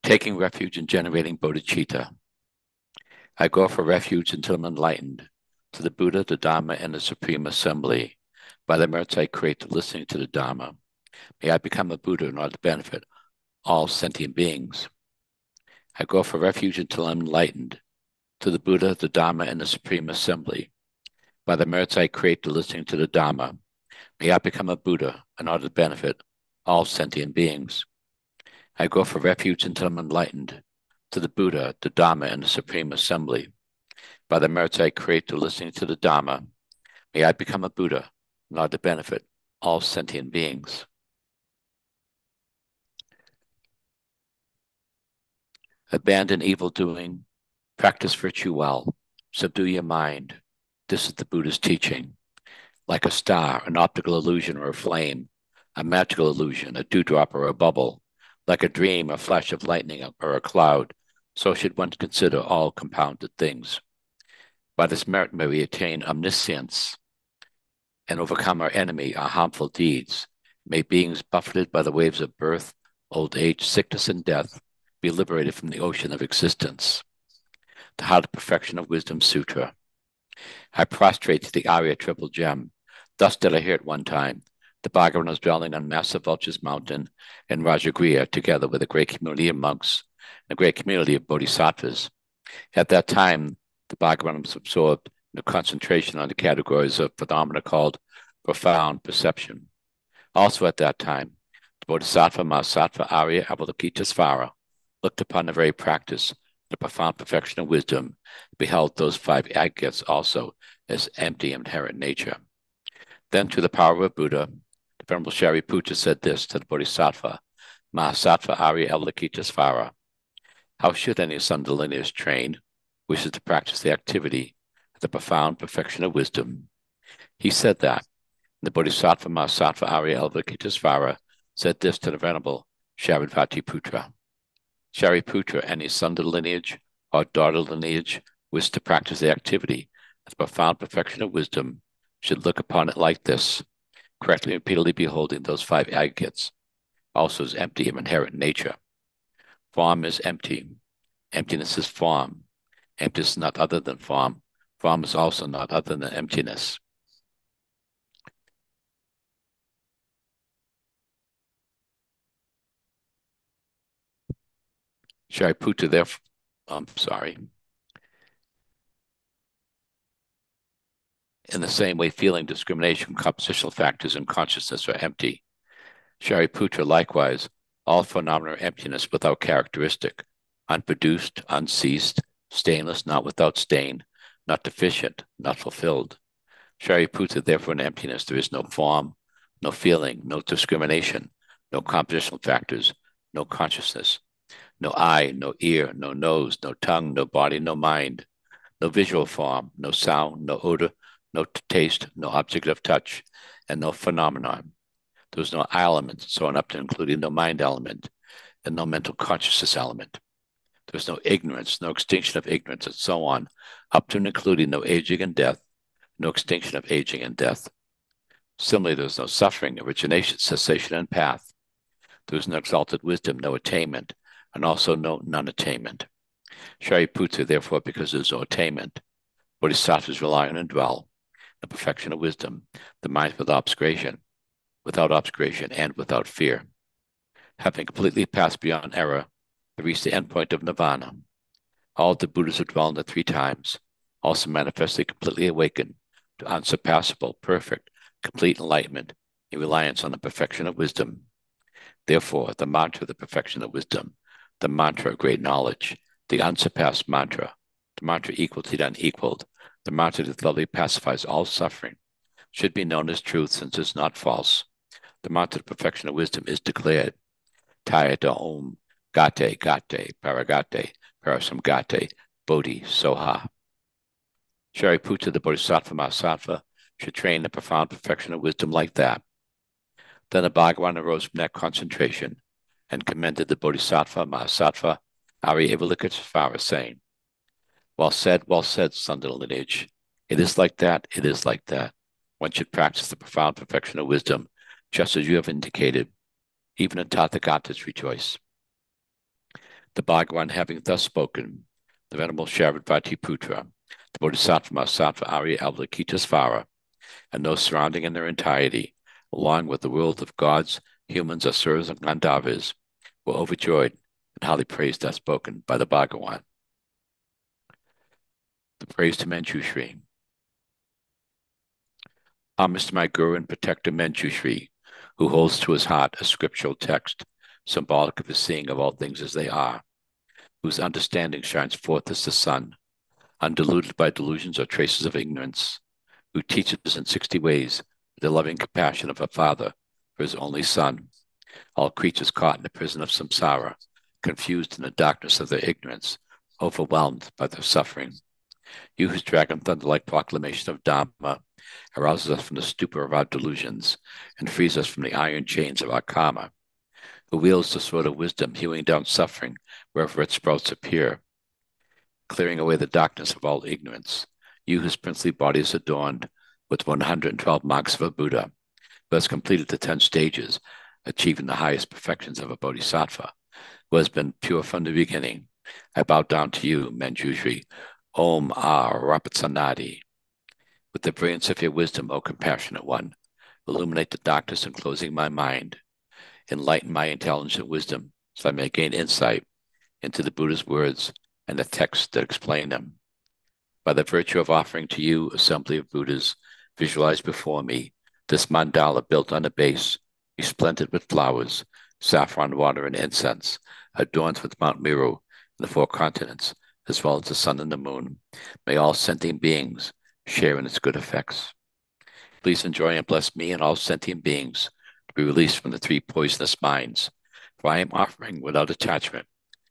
taking refuge in generating bodhicitta. I go for refuge until I'm enlightened, to the Buddha, the Dharma, and the Supreme Assembly. By the merits I create to listening to the Dharma, may I become a Buddha in order to benefit all sentient beings. I go for refuge until I'm enlightened, to the Buddha, the Dharma, and the Supreme Assembly. By the merits I create to listening to the Dharma, may I become a Buddha in order to benefit all sentient beings. I go for refuge until I'm enlightened, to the Buddha, the Dharma, and the Supreme Assembly. By the merits I create to listening to the Dharma, may I become a Buddha in order to benefit all sentient beings. Abandon evil doing, practice virtue well, subdue your mind. This is the Buddha's teaching. Like a star, an optical illusion or a flame, a magical illusion, a dewdrop or a bubble, like a dream, a flash of lightning or a cloud, so should one consider all compounded things. By this merit may we attain omniscience and overcome our enemy, our harmful deeds. May beings buffeted by the waves of birth, old age, sickness, and death be liberated from the ocean of existence. The Heart of Perfection of Wisdom Sutra. I prostrate to the Arya Triple Gem. Thus did I hear at one time. The Bhagavan was dwelling on Master Vulture's Mountain in Rajagriha, together with a great community of monks and a great community of bodhisattvas. At that time, the Bhagavan was absorbed in a concentration on the categories of phenomena called profound perception. Also at that time, the Bodhisattva Mahasattva Arya Avalokitesvara looked upon the very practice, the profound perfection of wisdom, beheld those five aggregates also as empty inherent nature. Then, through the power of Buddha, the Venerable Shariputra said this to the Bodhisattva Mahasattva Arya Avalokitesvara: how should any son of the lineage trained wishes to practice the activity of the profound perfection of wisdom? He said that. The Bodhisattva Mahasattva Arya Avalokitesvara said this to the Venerable Shariputra: Shariputra, any son of the lineage or daughter of the lineage wish to practice the activity of the profound perfection of wisdom should look upon it like this, correctly and repeatedly beholding those five aggregates, also as empty of inherent nature. Form is empty. Emptiness is form. Emptiness is not other than form. Form is also not other than emptiness. Shariputra, therefore, in the same way, feeling, discrimination, compositional factors, and consciousness are empty. Shariputra, likewise, all phenomena are emptiness without characteristic, unproduced, unceased, stainless, not without stain, not deficient, not fulfilled. Shariputra, therefore, in emptiness, there is no form, no feeling, no discrimination, no compositional factors, no consciousness, no eye, no ear, no nose, no tongue, no body, no mind, no visual form, no sound, no odor, no taste, no object of touch, and no phenomenon. There was no eye element, so on up to including no mind element, and no mental consciousness element. There was no ignorance, no extinction of ignorance, and so on, up to and including no aging and death, no extinction of aging and death. Similarly, there was no suffering, origination, cessation, and path. There was no exalted wisdom, no attainment, and also no non-attainment. Shariputra, therefore, because there is no attainment, bodhisattvas rely on and dwell the perfection of wisdom, the mind without obscuration, and without fear. Having completely passed beyond error, they reach the endpoint of nirvana. All the Buddhas who dwell in the three times also manifestly completely awaken to unsurpassable, perfect, complete enlightenment in reliance on the perfection of wisdom. Therefore, the mantra of the perfection of wisdom, the mantra of great knowledge, the unsurpassed mantra, the mantra equal to the unequaled, the mantra that lovely pacifies all suffering, should be known as truth since it's not false. The mantra of perfection of wisdom is declared. Tayata Om Gate Gate Paragate Parasamgate Bodhi Soha. Shariputra, the Bodhisattva Mahasattva, should train the profound perfection of wisdom like that. Then the Bhagavan arose from that concentration and commended the Bodhisattva Mahasattva Arya Avalokitesvara, saying, well said, son of the lineage. It is like that, it is like that. One should practice the profound perfection of wisdom, just as you have indicated. Even the Tathagatas rejoice. The Bhagavan having thus spoken, the Venerable Shantideva, the Bodhisattva Avalokitesvara, and those surrounding in their entirety, along with the world of gods, humans, asuras, and Gandharvas, were overjoyed and highly praised as spoken by the Bhagavan. The praise to Manjushri. Homage to my Guru and Protector Manjushri, who holds to his heart a scriptural text, symbolic of his seeing of all things as they are, whose understanding shines forth as the sun, undiluted by delusions or traces of ignorance, who teaches in 60 ways the loving compassion of a father for his only son, all creatures caught in the prison of samsara, confused in the darkness of their ignorance, overwhelmed by their suffering. You whose dragon thunder-like proclamation of Dhamma arouses us from the stupor of our delusions and frees us from the iron chains of our karma, who wields the sword of wisdom, hewing down suffering wherever its sprouts appear, clearing away the darkness of all ignorance. You whose princely body is adorned with 112 marks of a Buddha, who has completed the 10 stages, achieving the highest perfections of a Bodhisattva, who has been pure from the beginning. I bow down to you, Manjushri. Om Rapatsanadi. With the brilliance of your wisdom, O compassionate one, illuminate the darkness enclosing my mind. Enlighten my intelligence and wisdom, so I may gain insight into the Buddha's words and the texts that explain them. By the virtue of offering to you, assembly of Buddhas, visualize before me this mandala built on a base, resplendent with flowers, saffron water, and incense, adorned with Mount Meru and the 4 continents, as well as the sun and the moon. May all sentient beings share in its good effects. Please enjoy and bless me and all sentient beings to be released from the 3 poisonous minds, for I am offering without attachment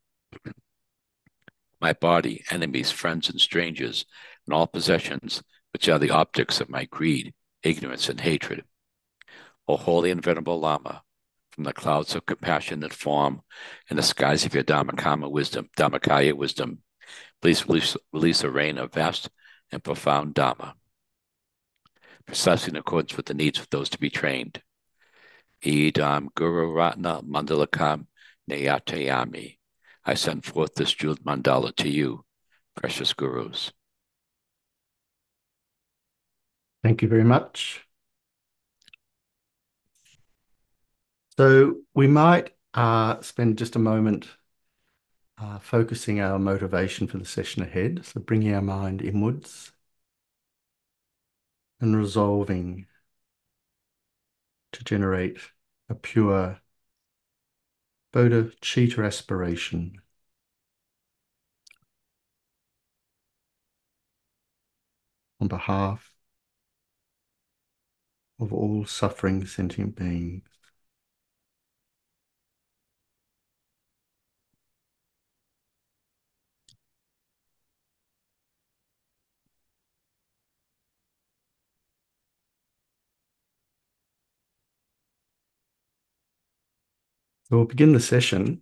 my body, enemies, friends, and strangers, and all possessions which are the objects of my greed, ignorance, and hatred. O holy and venerable Lama, from the clouds of compassion that form in the skies of your Dhammakaya wisdom, please release a rain of vast and profound Dhamma, precisely in accordance with the needs of those to be trained. Idam Guru Ratna Mandalakam Nayatayami. I send forth this jeweled mandala to you, precious gurus. Thank you very much. So we might spend just a moment focusing our motivation for the session ahead. So bringing our mind inwards and resolving to generate a pure bodhicitta aspiration. On behalf of all suffering sentient beings. So we'll begin the session.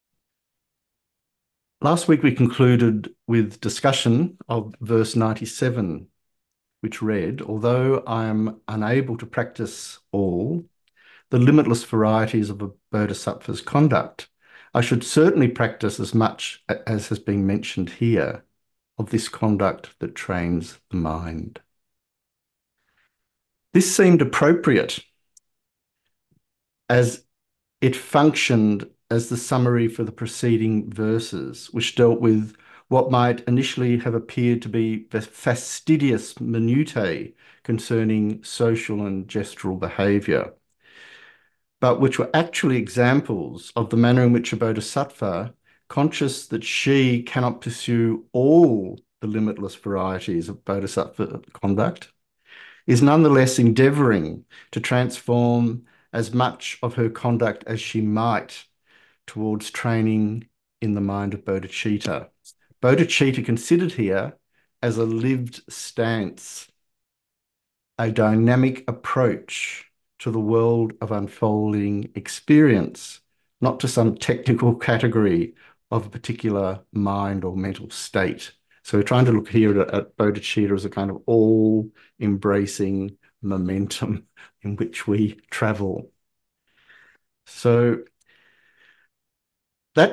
Last week we concluded with discussion of verse 97, which read, although I am unable to practice all the limitless varieties of a bodhisattva's conduct, I should certainly practice as much as has been mentioned here of this conduct that trains the mind. This seemed appropriate as it functioned as the summary for the preceding verses, which dealt with what might initially have appeared to be the fastidious minutiae concerning social and gestural behaviour, but which were actually examples of the manner in which a bodhisattva, conscious that she cannot pursue all the limitless varieties of bodhisattva conduct, is nonetheless endeavouring to transform as much of her conduct as she might towards training in the mind of bodhicitta. Bodhicitta considered here as a lived stance, a dynamic approach to the world of unfolding experience, not to some technical category of a particular mind or mental state. So we're trying to look here at bodhicitta as a kind of all-embracing momentum in which we travel. So that's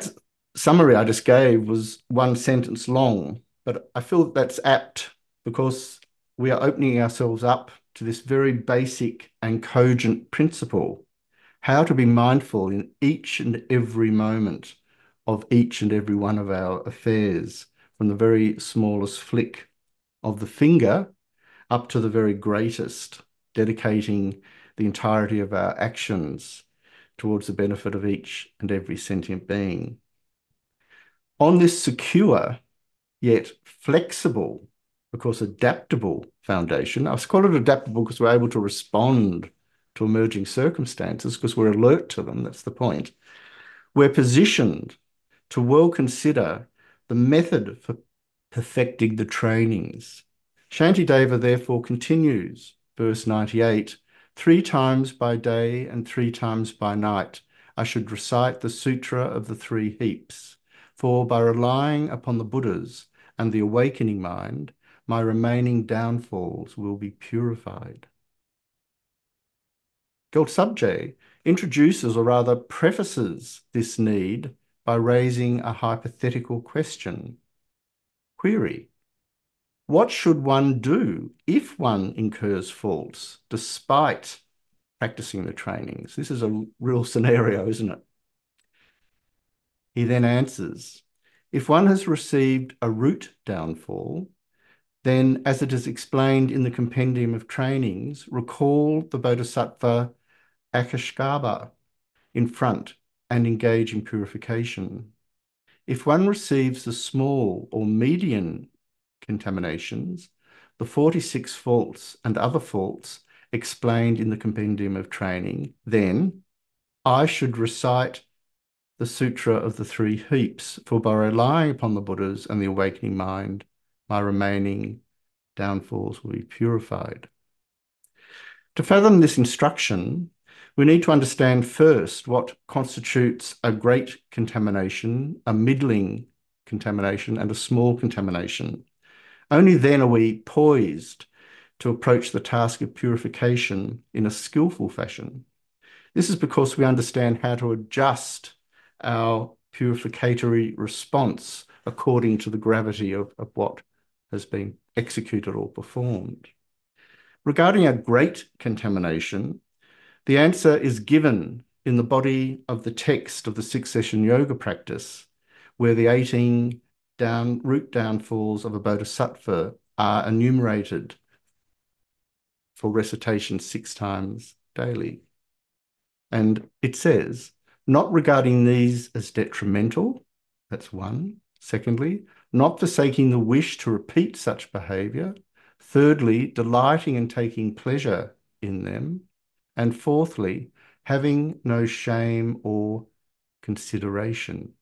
summary I just gave was one sentence long, but I feel that's apt because we are opening ourselves up to this very basic and cogent principle, how to be mindful in each and every moment of each and every one of our affairs, from the very smallest flick of the finger up to the very greatest, dedicating the entirety of our actions towards the benefit of each and every sentient being. On this secure yet flexible, of course, adaptable foundation, I call it adaptable because we're able to respond to emerging circumstances because we're alert to them. That's the point. We're positioned to well consider the method for perfecting the trainings. Shantideva therefore continues, verse 98, 3 times by day and 3 times by night I should recite the Sutra of the Three Heaps, for by relying upon the Buddhas and the awakening mind, my remaining downfalls will be purified. Gyaltsabje introduces, or rather prefaces, this need by raising a hypothetical question. Query: what should one do if one incurs faults despite practicing the trainings? This is a real scenario, isn't it? He then answers, if one has received a root downfall, then, as it is explained in the Compendium of Trainings, recall the Bodhisattva Akashkaba in front and engage in purification. If one receives the small or median contaminations, the 46 faults and other faults explained in the Compendium of Training, then I should recite the Sutra of the Three Heaps, for by relying upon the Buddhas and the awakening mind, my remaining downfalls will be purified. To fathom this instruction, we need to understand first what constitutes a great contamination, a middling contamination, and a small contamination. Only then are we poised to approach the task of purification in a skillful fashion. This is because we understand how to adjust our purificatory response according to the gravity of what has been executed or performed. Regarding a great contamination, the answer is given in the body of the text of the six-session yoga practice, where the 18 root downfalls of a bodhisattva are enumerated for recitation 6 times daily. And it says, not regarding these as detrimental, that's one. Secondly, not forsaking the wish to repeat such behavior. Thirdly, delighting and taking pleasure in them. And fourthly, having no shame or consideration.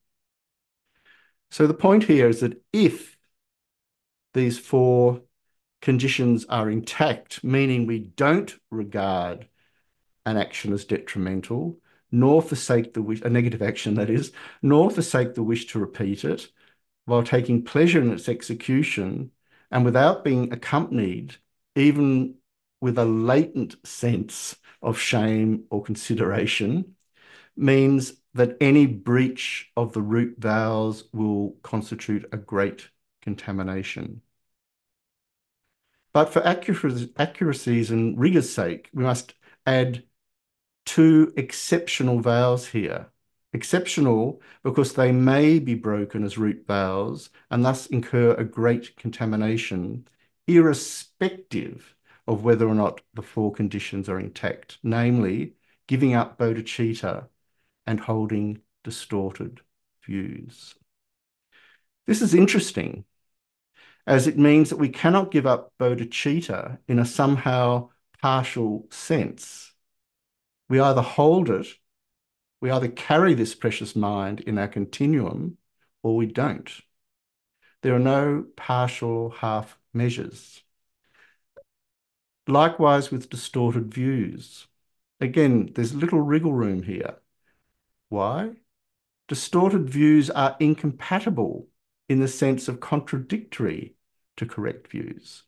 So the point here is that if these 4 conditions are intact, meaning we don't regard an action as detrimental, nor forsake the wish, a negative action that is, nor forsake the wish to repeat it, while taking pleasure in its execution and without being accompanied even with a latent sense of shame or consideration, means that any breach of the root vows will constitute a great contamination. But for accuracy's and rigor's sake, we must add 2 exceptional vows here. Exceptional because they may be broken as root vows and thus incur a great contamination, irrespective of whether or not the 4 conditions are intact, namely giving up bodhicitta and holding distorted views. This is interesting, as it means that we cannot give up bodhicitta in a somehow partial sense. We either hold it, we either carry this precious mind in our continuum, or we don't. There are no partial half measures. Likewise with distorted views. Again, there's little wriggle room here. Why? Distorted views are incompatible in the sense of contradictory to correct views.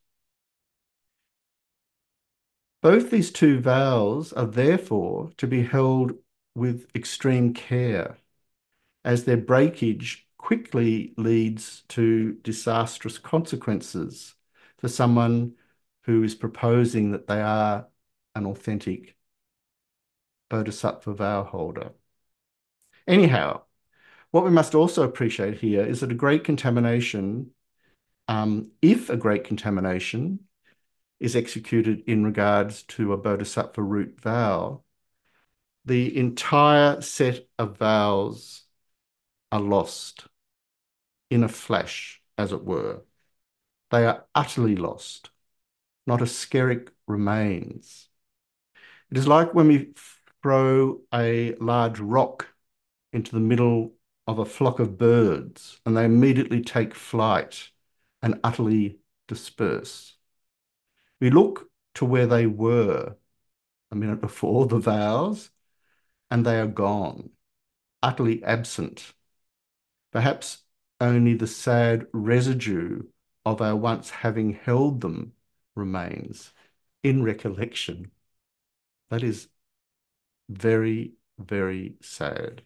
Both these 2 vows are therefore to be held with extreme care. as their breakage quickly leads to disastrous consequences for someone who is proposing that they are an authentic Bodhisattva vow holder. Anyhow, what we must also appreciate here is that a great contamination, if a great contamination is executed in regards to a Bodhisattva root vow, the entire set of vows are lost in a flash, as it were. They are utterly lost. Not a skerrick remains. It is like when we throw a large rock into the middle of a flock of birds and they immediately take flight and utterly disperse. We look to where they were a minute before the vows and they are gone, utterly absent. Perhaps only the sad residue of our once having held them remains in recollection. That is very, very sad.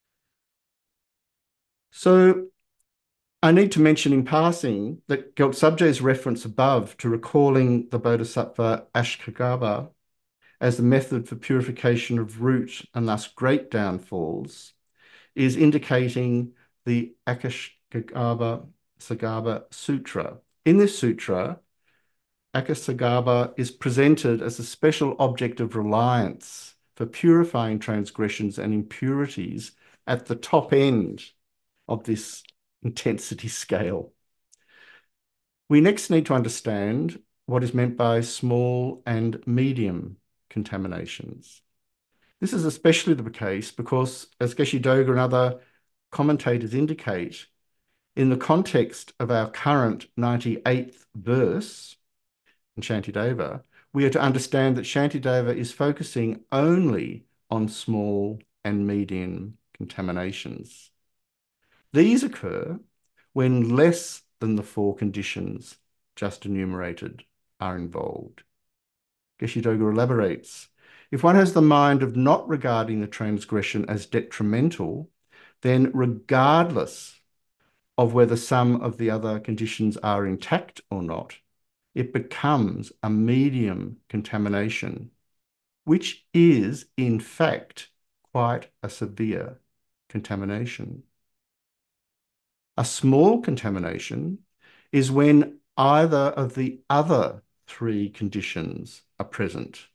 So I need to mention in passing that Gyaltsabje's reference above to recalling the Bodhisattva Ashkagarbha as the method for purification of root and thus great downfalls is indicating the Akasagarbha Sutra. In this sutra, Akasagarbha is presented as a special object of reliance for purifying transgressions and impurities at the top end of this intensity scale. We next need to understand what is meant by small and medium contaminations. This is especially the case because, as Geshe Doga and other commentators indicate, in the context of our current 98th verse in Shantideva, we are to understand that Shantideva is focusing only on small and medium contaminations. These occur when less than the four conditions just enumerated are involved. Geshe Doga elaborates, if one has the mind of not regarding the transgression as detrimental, then regardless of whether some of the other conditions are intact or not, it becomes a medium contamination, which is, in fact, quite a severe contamination. A small contamination is when either of the other three conditions are present,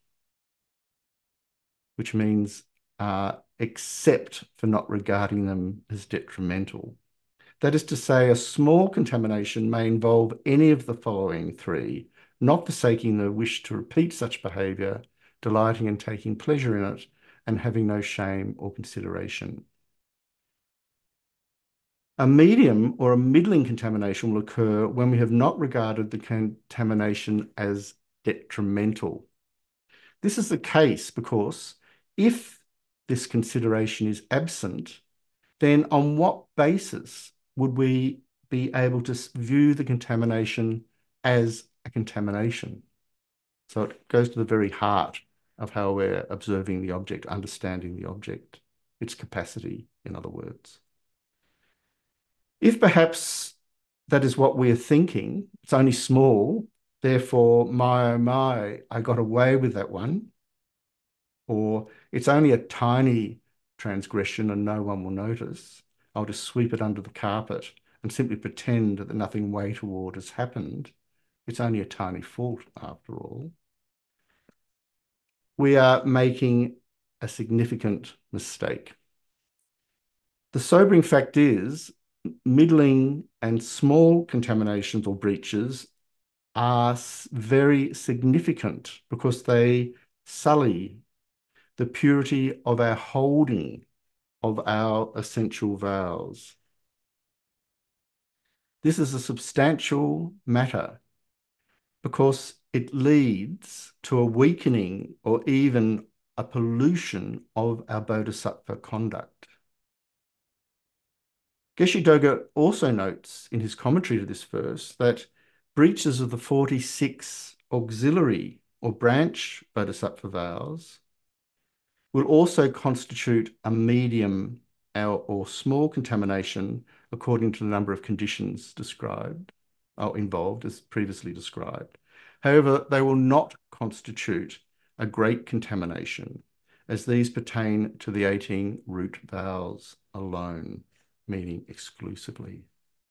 which means except for not regarding them as detrimental. That is to say, a small contamination may involve any of the following three, not forsaking the wish to repeat such behaviour, delighting and taking pleasure in it, and having no shame or consideration. A medium or a middling contamination will occur when we have not regarded the contamination as detrimental. This is the case because if this consideration is absent, then on what basis would we be able to view the contamination as a contamination? So it goes to the very heart of how we're observing the object, understanding the object, its capacity, in other words. If perhaps that is what we're thinking, it's only small, therefore, my, oh my, I got away with that one, or it's only a tiny transgression and no one will notice, I'll just sweep it under the carpet and simply pretend that nothing way toward has happened. It's only a tiny fault after all. We are making a significant mistake. The sobering fact is, middling and small contaminations or breaches are very significant because they sully the purity of our holding of our essential vows. This is a substantial matter because it leads to a weakening or even a pollution of our bodhisattva conduct. Geshe Doga also notes in his commentary to this verse that breaches of the 46 auxiliary or branch bodhisattva vows will also constitute a medium or small contamination according to the number of conditions described or involved as previously described. However, they will not constitute a great contamination as these pertain to the 18 root vows alone, meaning exclusively.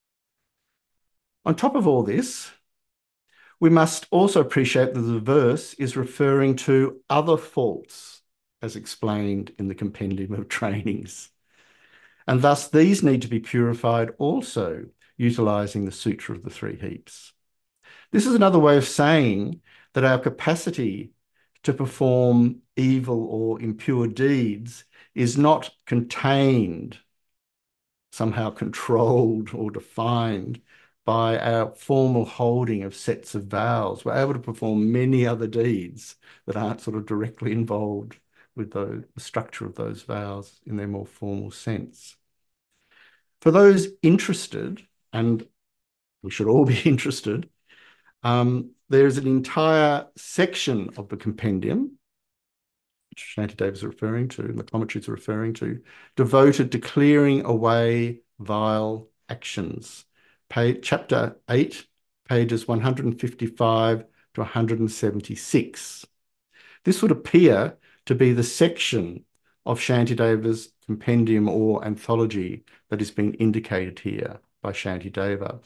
On top of all this, we must also appreciate that the verse is referring to other faults as explained in the compendium of trainings. And thus these need to be purified also utilizing the Sutra of the Three Heaps. This is another way of saying that our capacity to perform evil or impure deeds is not contained, somehow controlled or defined by our formal holding of sets of vows. We're able to perform many other deeds that aren't sort of directly involved with the structure of those vows in their more formal sense. For those interested, and we should all be interested, there's an entire section of the compendium, which Shantideva is referring to, and the commentaries are referring to, devoted to clearing away vile actions. Chapter 8, pages 155 to 176. This would appear to be the section of Shantideva's compendium or anthology that is being indicated here by Shantideva.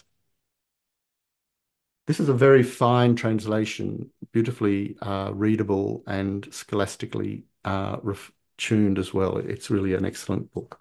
This is a very fine translation, beautifully readable and scholastically tuned as well. It's really an excellent book.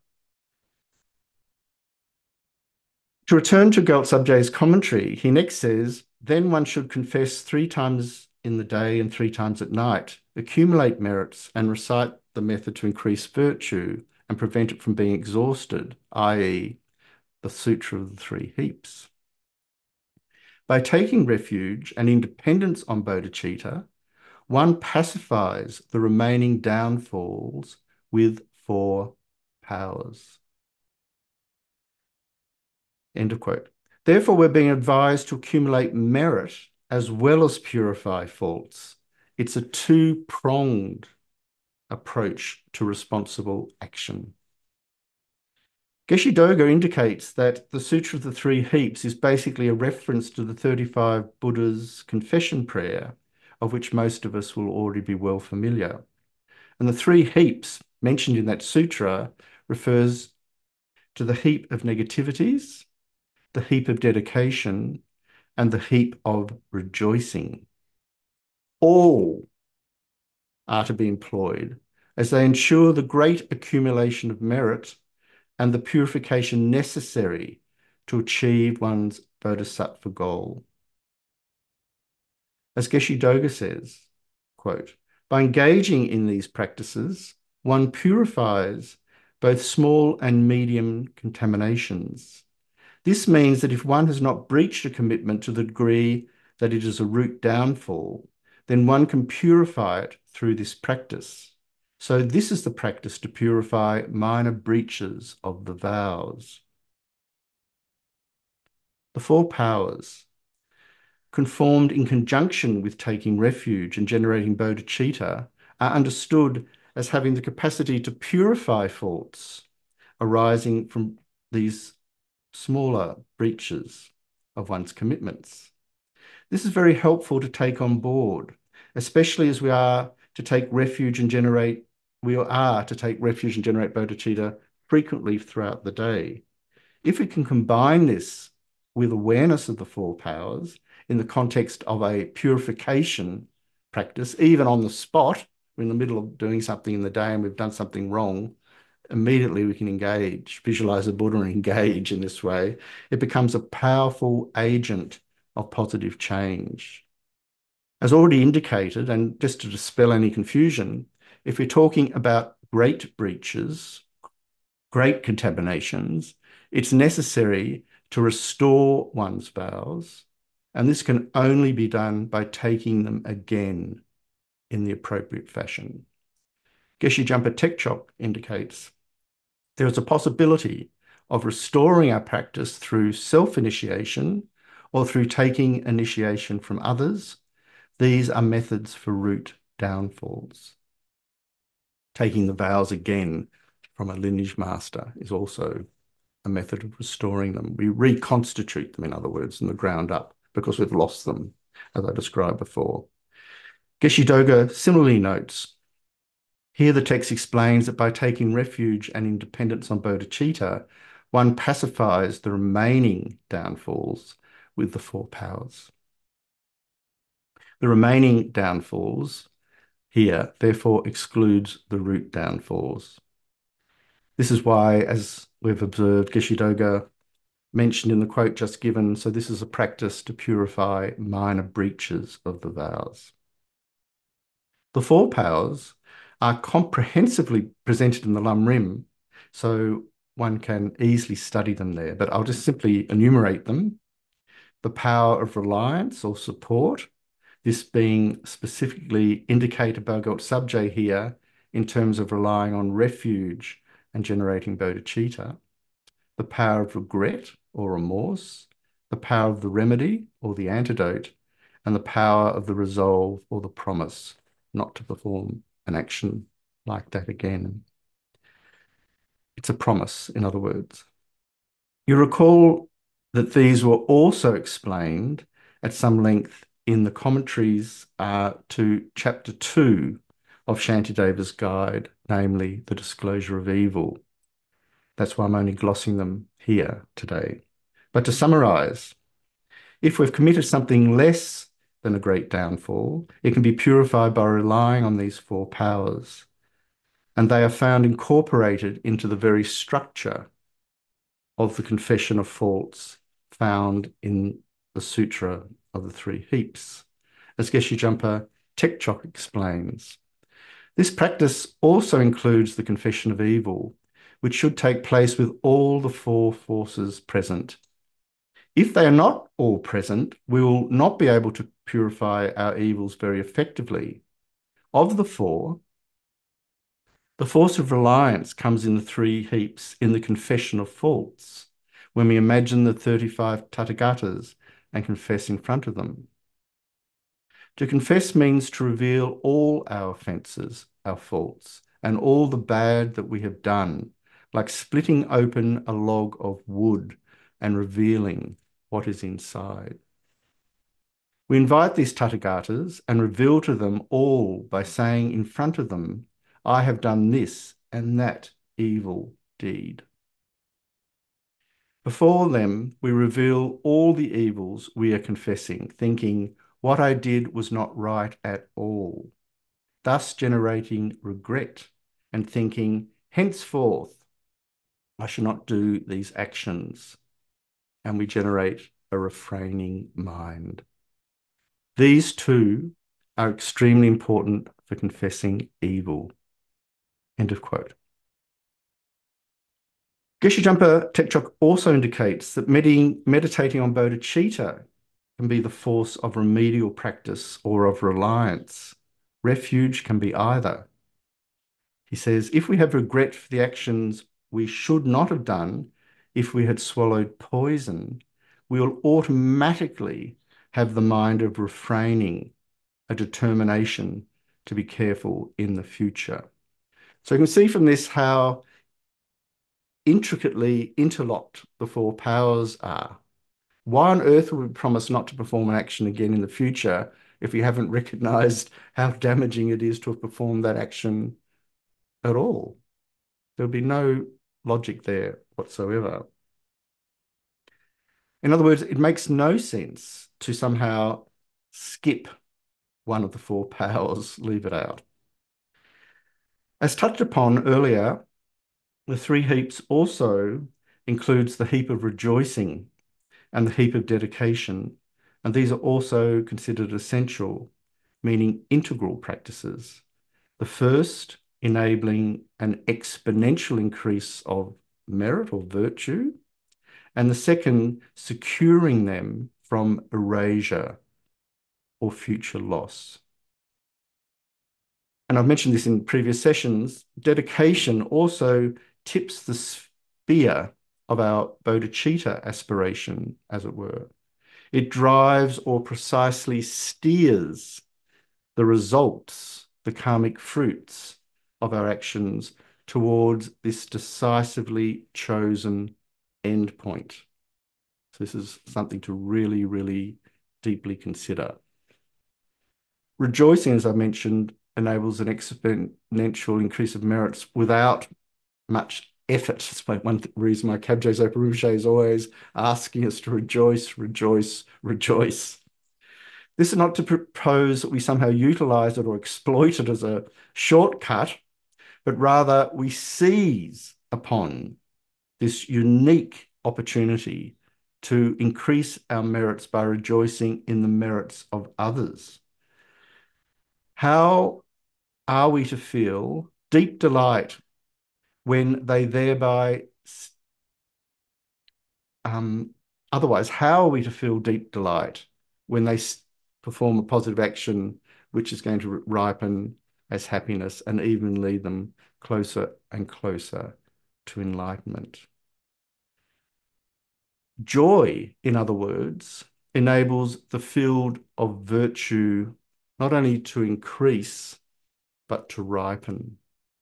To return to Gyaltsabje's commentary, he next says, then one should confess 3 times in the day and 3 times at night, accumulate merits and recite the method to increase virtue and prevent it from being exhausted, i.e. the Sutra of the Three Heaps. By taking refuge and independence on bodhicitta, one pacifies the remaining downfalls with 4 powers. End of quote. Therefore, we're being advised to accumulate merit as well as purify faults. It's a 2-pronged approach to responsible action. Geshe Doga indicates that the Sutra of the Three Heaps is basically a reference to the 35 Buddha's confession prayer, of which most of us will already be well familiar. And the 3 heaps mentioned in that sutra refers to the heap of negativities, the heap of dedication, and the heap of rejoicing. All are to be employed as they ensure the great accumulation of merit and the purification necessary to achieve one's bodhisattva goal. As Geshe Doga says, quote, by engaging in these practices, one purifies both small and medium contaminations. This means that if one has not breached a commitment to the degree that it is a root downfall, then one can purify it through this practice. So this is the practice to purify minor breaches of the vows. The 4 powers, conformed in conjunction with taking refuge and generating bodhicitta, are understood as having the capacity to purify faults arising from these smaller breaches of one's commitments. This is very helpful to take on board, especially as we are to take refuge and generate bodhicitta frequently throughout the day. If we can combine this with awareness of the 4 powers in the context of a purification practice, even on the spot, we're in the middle of doing something in the day and we've done something wrong, immediately we can engage, visualize the Buddha and engage in this way. It becomes a powerful agent of positive change. As already indicated, and just to dispel any confusion, if we're talking about great breaches, great contaminations, it's necessary to restore one's vows, and this can only be done by taking them again in the appropriate fashion. Geshe Jumpa Tekchop indicates there is a possibility of restoring our practice through self-initiation or through taking initiation from others. These are methods for root downfalls. Taking the vows again from a lineage master is also a method of restoring them. We reconstitute them, in other words, from the ground up because we've lost them, as I described before. Geshe Doga similarly notes, here the text explains that by taking refuge and independence on bodhicitta, one pacifies the remaining downfalls with the four powers. The remaining downfalls here, therefore, excludes the root downfalls. This is why, as we've observed, Geshe Doga mentioned in the quote just given, so this is a practice to purify minor breaches of the vows. The four powers are comprehensively presented in the Lam Rim, so one can easily study them there, but I'll just simply enumerate them. The power of reliance or support, this being specifically indicated by Bodhisattva here in terms of relying on refuge and generating bodhicitta. The power of regret or remorse, the power of the remedy or the antidote, and the power of the resolve or the promise not to perform an action like that again. It's a promise, in other words. You recall that these were also explained at some length in the commentaries to chapter 2 of Shantideva's guide, namely the disclosure of evil. That's why I'm only glossing them here today. But to summarize, if we've committed something less than a great downfall, it can be purified by relying on these four powers, and they are found incorporated into the very structure of the confession of faults found in the Sutra of the Three Heaps. As Geshe Tekchok explains, this practice also includes the confession of evil, which should take place with all the four forces present. If they are not all present, we will not be able to purify our evils very effectively. Of the four, the force of reliance comes in the three heaps in the confession of faults, when we imagine the 35 Tathagatas and confess in front of them. To confess means to reveal all our offences, our faults, and all the bad that we have done, like splitting open a log of wood and revealing what is inside. We invite these Tathagatas and reveal to them all by saying in front of them, I have done this and that evil deed. Before them, we reveal all the evils we are confessing, thinking, what I did was not right at all, thus generating regret and thinking, henceforth, I shall not do these actions. And we generate a refraining mind. These two are extremely important for confessing evil. End of quote. Geshe Tekchok also indicates that meditating on bodhicitta can be the force of remedial practice or of reliance. Refuge can be either. He says, if we have regret for the actions we should not have done, if we had swallowed poison, we will automatically have the mind of refraining, a determination to be careful in the future. So you can see from this how intricately interlocked the four powers are. Why on earth would we promise not to perform an action again in the future if we haven't recognized how damaging it is to have performed that action at all? There'll be no logic there whatsoever. In other words, it makes no sense to somehow skip one of the four powers, leave it out. As touched upon earlier, the three heaps also includes the heap of rejoicing and the heap of dedication, and these are also considered essential, meaning integral practices. The first enabling an exponential increase of merit or virtue, and the second securing them from erasure or future loss. And I've mentioned this in previous sessions, dedication also tips the sphere of our bodhicitta aspiration, as it were. It drives or precisely steers the results, the karmic fruits of our actions towards this decisively chosen endpoint. So this is something to really, really deeply consider. Rejoicing, as I mentioned, enables an exponential increase of merits without much effort. It's one reason my Cabjos Operuche is always asking us to rejoice, rejoice, rejoice. This is not to propose that we somehow utilize it or exploit it as a shortcut, but rather we seize upon this unique opportunity to increase our merits by rejoicing in the merits of others. How are we to feel deep delight when they thereby otherwise, how are we to feel deep delight when they perform a positive action which is going to ripen as happiness and even lead them closer and closer to enlightenment? Joy, in other words, enables the field of virtue not only to increase, but to ripen.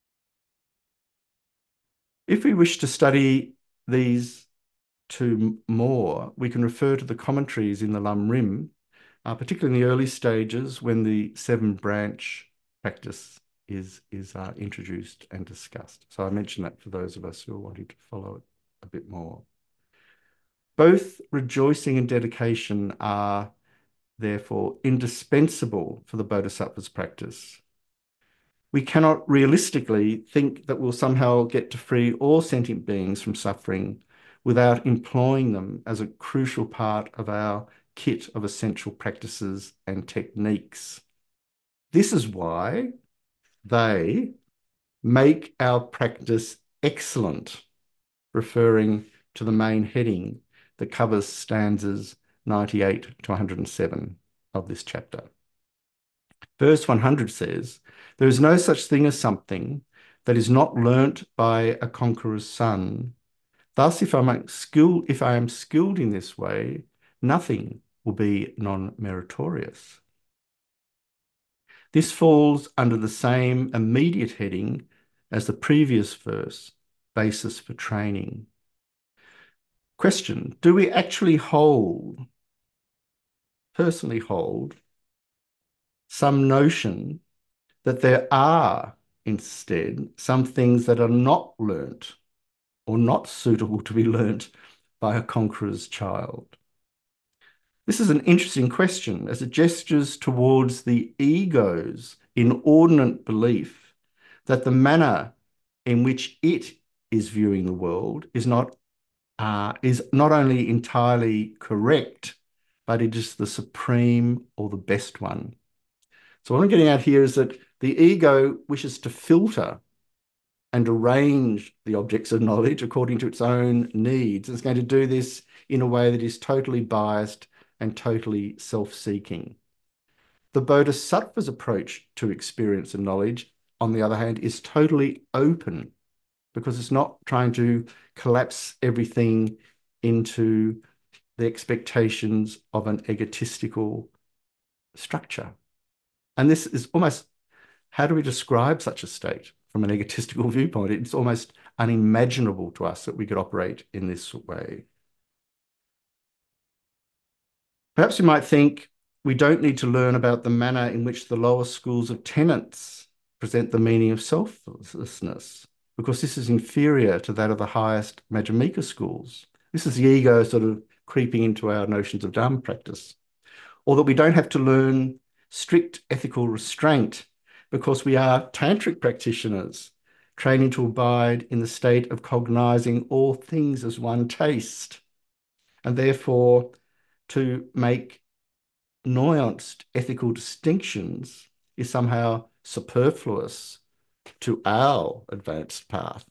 If we wish to study these two more, we can refer to the commentaries in the Lam Rim, particularly in the early stages when the seven branch practice is introduced and discussed. So I mention that for those of us who are wanting to follow it a bit more. Both rejoicing and dedication are therefore indispensable for the Bodhisattva's practice. We cannot realistically think that we'll somehow get to free all sentient beings from suffering without employing them as a crucial part of our kit of essential practices and techniques. This is why they make our practice excellent, referring to the main heading that covers stanzas 98 to 107 of this chapter. Verse 100 says, "There is no such thing as something that is not learnt by a conqueror's son. Thus, if I am skilled in this way, nothing will be non-meritorious." This falls under the same immediate heading as the previous verse, basis for training. Question, do we actually personally hold, some notion that there are instead some things that are not learnt or not suitable to be learnt by a conqueror's child? This is an interesting question as it gestures towards the ego's inordinate belief that the manner in which it is viewing the world is not only entirely correct, but it is the supreme or the best one. So what I'm getting at here is that the ego wishes to filter and arrange the objects of knowledge according to its own needs. It's going to do this in a way that is totally biased and totally self-seeking. The Bodhisattva's approach to experience and knowledge, on the other hand, is totally open because it's not trying to collapse everything into the expectations of an egotistical structure. And this is almost, how do we describe such a state from an egotistical viewpoint? It's almost unimaginable to us that we could operate in this way. Perhaps we might think we don't need to learn about the manner in which the lower schools of tenets present the meaning of selflessness, because this is inferior to that of the highest Madhyamika schools. This is the ego sort of creeping into our notions of Dharma practice. Or that we don't have to learn strict ethical restraint because we are tantric practitioners, training to abide in the state of cognizing all things as one taste, and therefore to make nuanced ethical distinctions is somehow superfluous to our advanced path.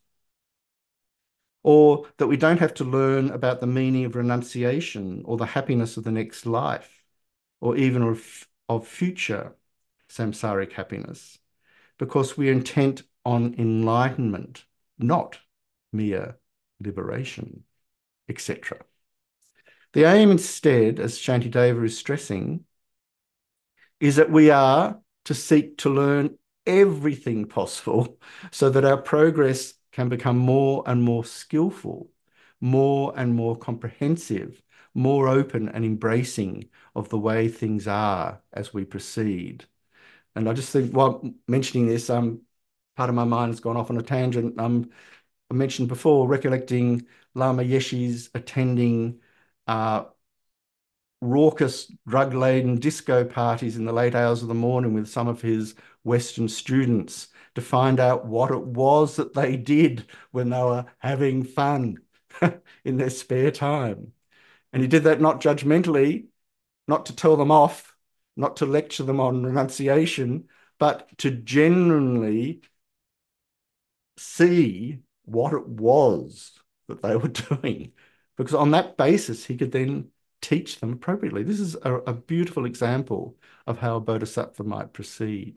Or that we don't have to learn about the meaning of renunciation or the happiness of the next life, or even of future samsaric happiness, because we are intent on enlightenment, not mere liberation, etc. The aim instead, as Shantideva is stressing, is that we are to seek to learn everything possible so that our progress can become more and more skillful, more and more comprehensive, more open and embracing of the way things are as we proceed. And I just think, while mentioning this, part of my mind has gone off on a tangent. I mentioned before, recollecting Lama Yeshe's attending raucous, drug-laden disco parties in the late hours of the morning with some of his Western students to find out what it was that they did when they were having fun in their spare time. And he did that not judgmentally, not to tell them off, not to lecture them on renunciation, but to genuinely see what it was that they were doing. Because on that basis, he could then teach them appropriately. This is a beautiful example of how a bodhisattva might proceed.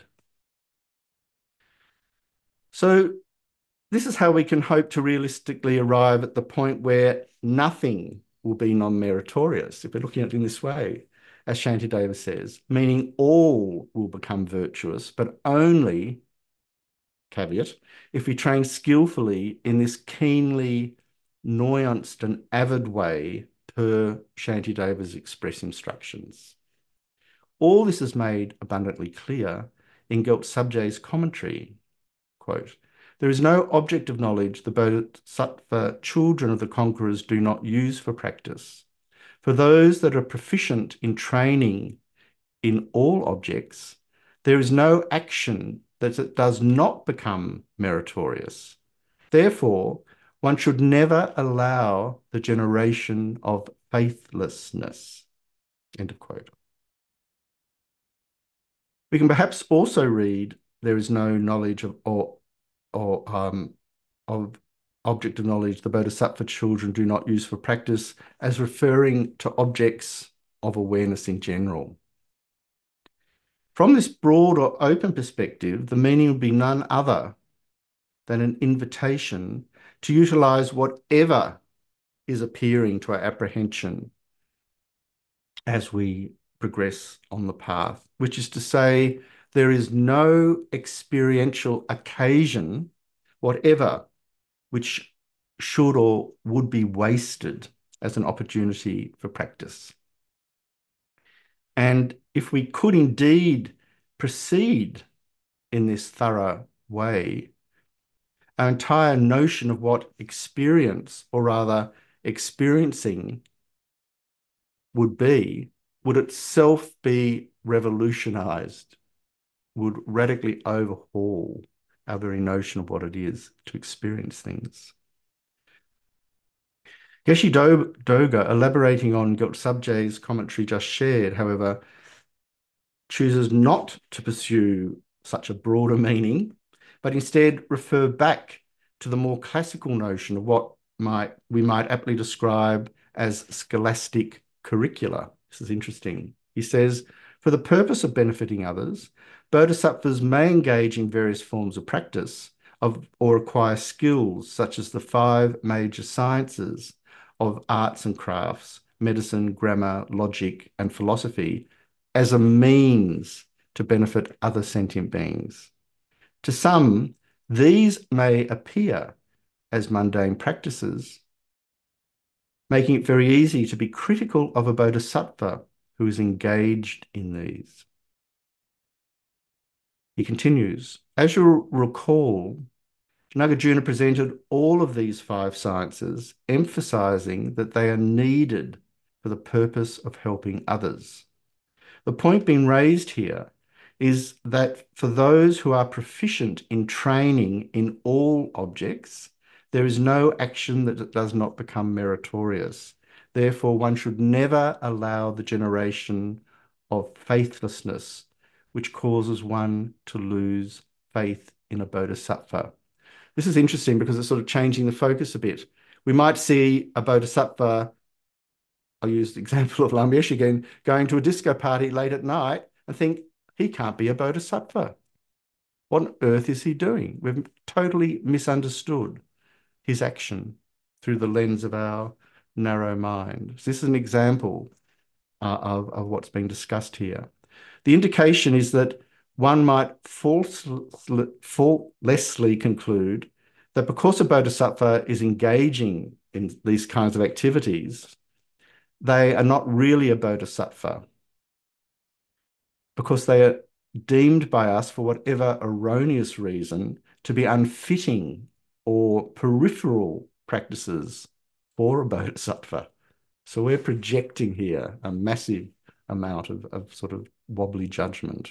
So this is how we can hope to realistically arrive at the point where nothing will be non-meritorious, if we're looking at it in this way, as Shantideva says, meaning all will become virtuous, but only, caveat, if we train skillfully in this keenly nuanced and avid way per Shantideva's express instructions. All this is made abundantly clear in Gyaltsabje's commentary. Quote, there is no object of knowledge the Bodhisattva children of the conquerors do not use for practice. For those that are proficient in training in all objects, there is no action that does not become meritorious. Therefore, one should never allow the generation of faithlessness. End of quote. We can perhaps also read there is no knowledge of of object of knowledge the Bodhisattva children do not use for practice as referring to objects of awareness in general. From this broad or open perspective, the meaning would be none other than an invitation to utilize whatever is appearing to our apprehension as we progress on the path, which is to say, there is no experiential occasion, whatever, which should or would be wasted as an opportunity for practice. And if we could indeed proceed in this thorough way, our entire notion of what experience, or rather experiencing, would be, would itself be revolutionized, would radically overhaul our very notion of what it is to experience things. Geshe Doga, elaborating on Gyaltsabje's commentary just shared, however, chooses not to pursue such a broader meaning, but instead refer back to the more classical notion of what we might aptly describe as scholastic curricula. This is interesting. He says, for the purpose of benefiting others, bodhisattvas may engage in various forms of practice or acquire skills such as the 5 major sciences of arts and crafts, medicine, grammar, logic, and philosophy as a means to benefit other sentient beings. To some, these may appear as mundane practices, making it very easy to be critical of a bodhisattva who is engaged in these. He continues, as you'll recall, Nagarjuna presented all of these 5 sciences, emphasizing that they are needed for the purpose of helping others. The point being raised here is that for those who are proficient in training in all objects, there is no action that does not become meritorious. Therefore, one should never allow the generation of faithlessness, which causes one to lose faith in a bodhisattva. This is interesting because it's sort of changing the focus a bit. We might see a bodhisattva, I'll use the example of Lama Yeshe again, going to a disco party late at night and think, he can't be a bodhisattva. What on earth is he doing? We've totally misunderstood his action through the lens of our narrow mind. So this is an example of what's being discussed here. The indication is that one might faultlessly conclude that because a bodhisattva is engaging in these kinds of activities, they are not really a bodhisattva because they are deemed by us, for whatever erroneous reason, to be unfitting or peripheral practices for a bodhisattva. So we're projecting here a massive amount of sort of wobbly judgment.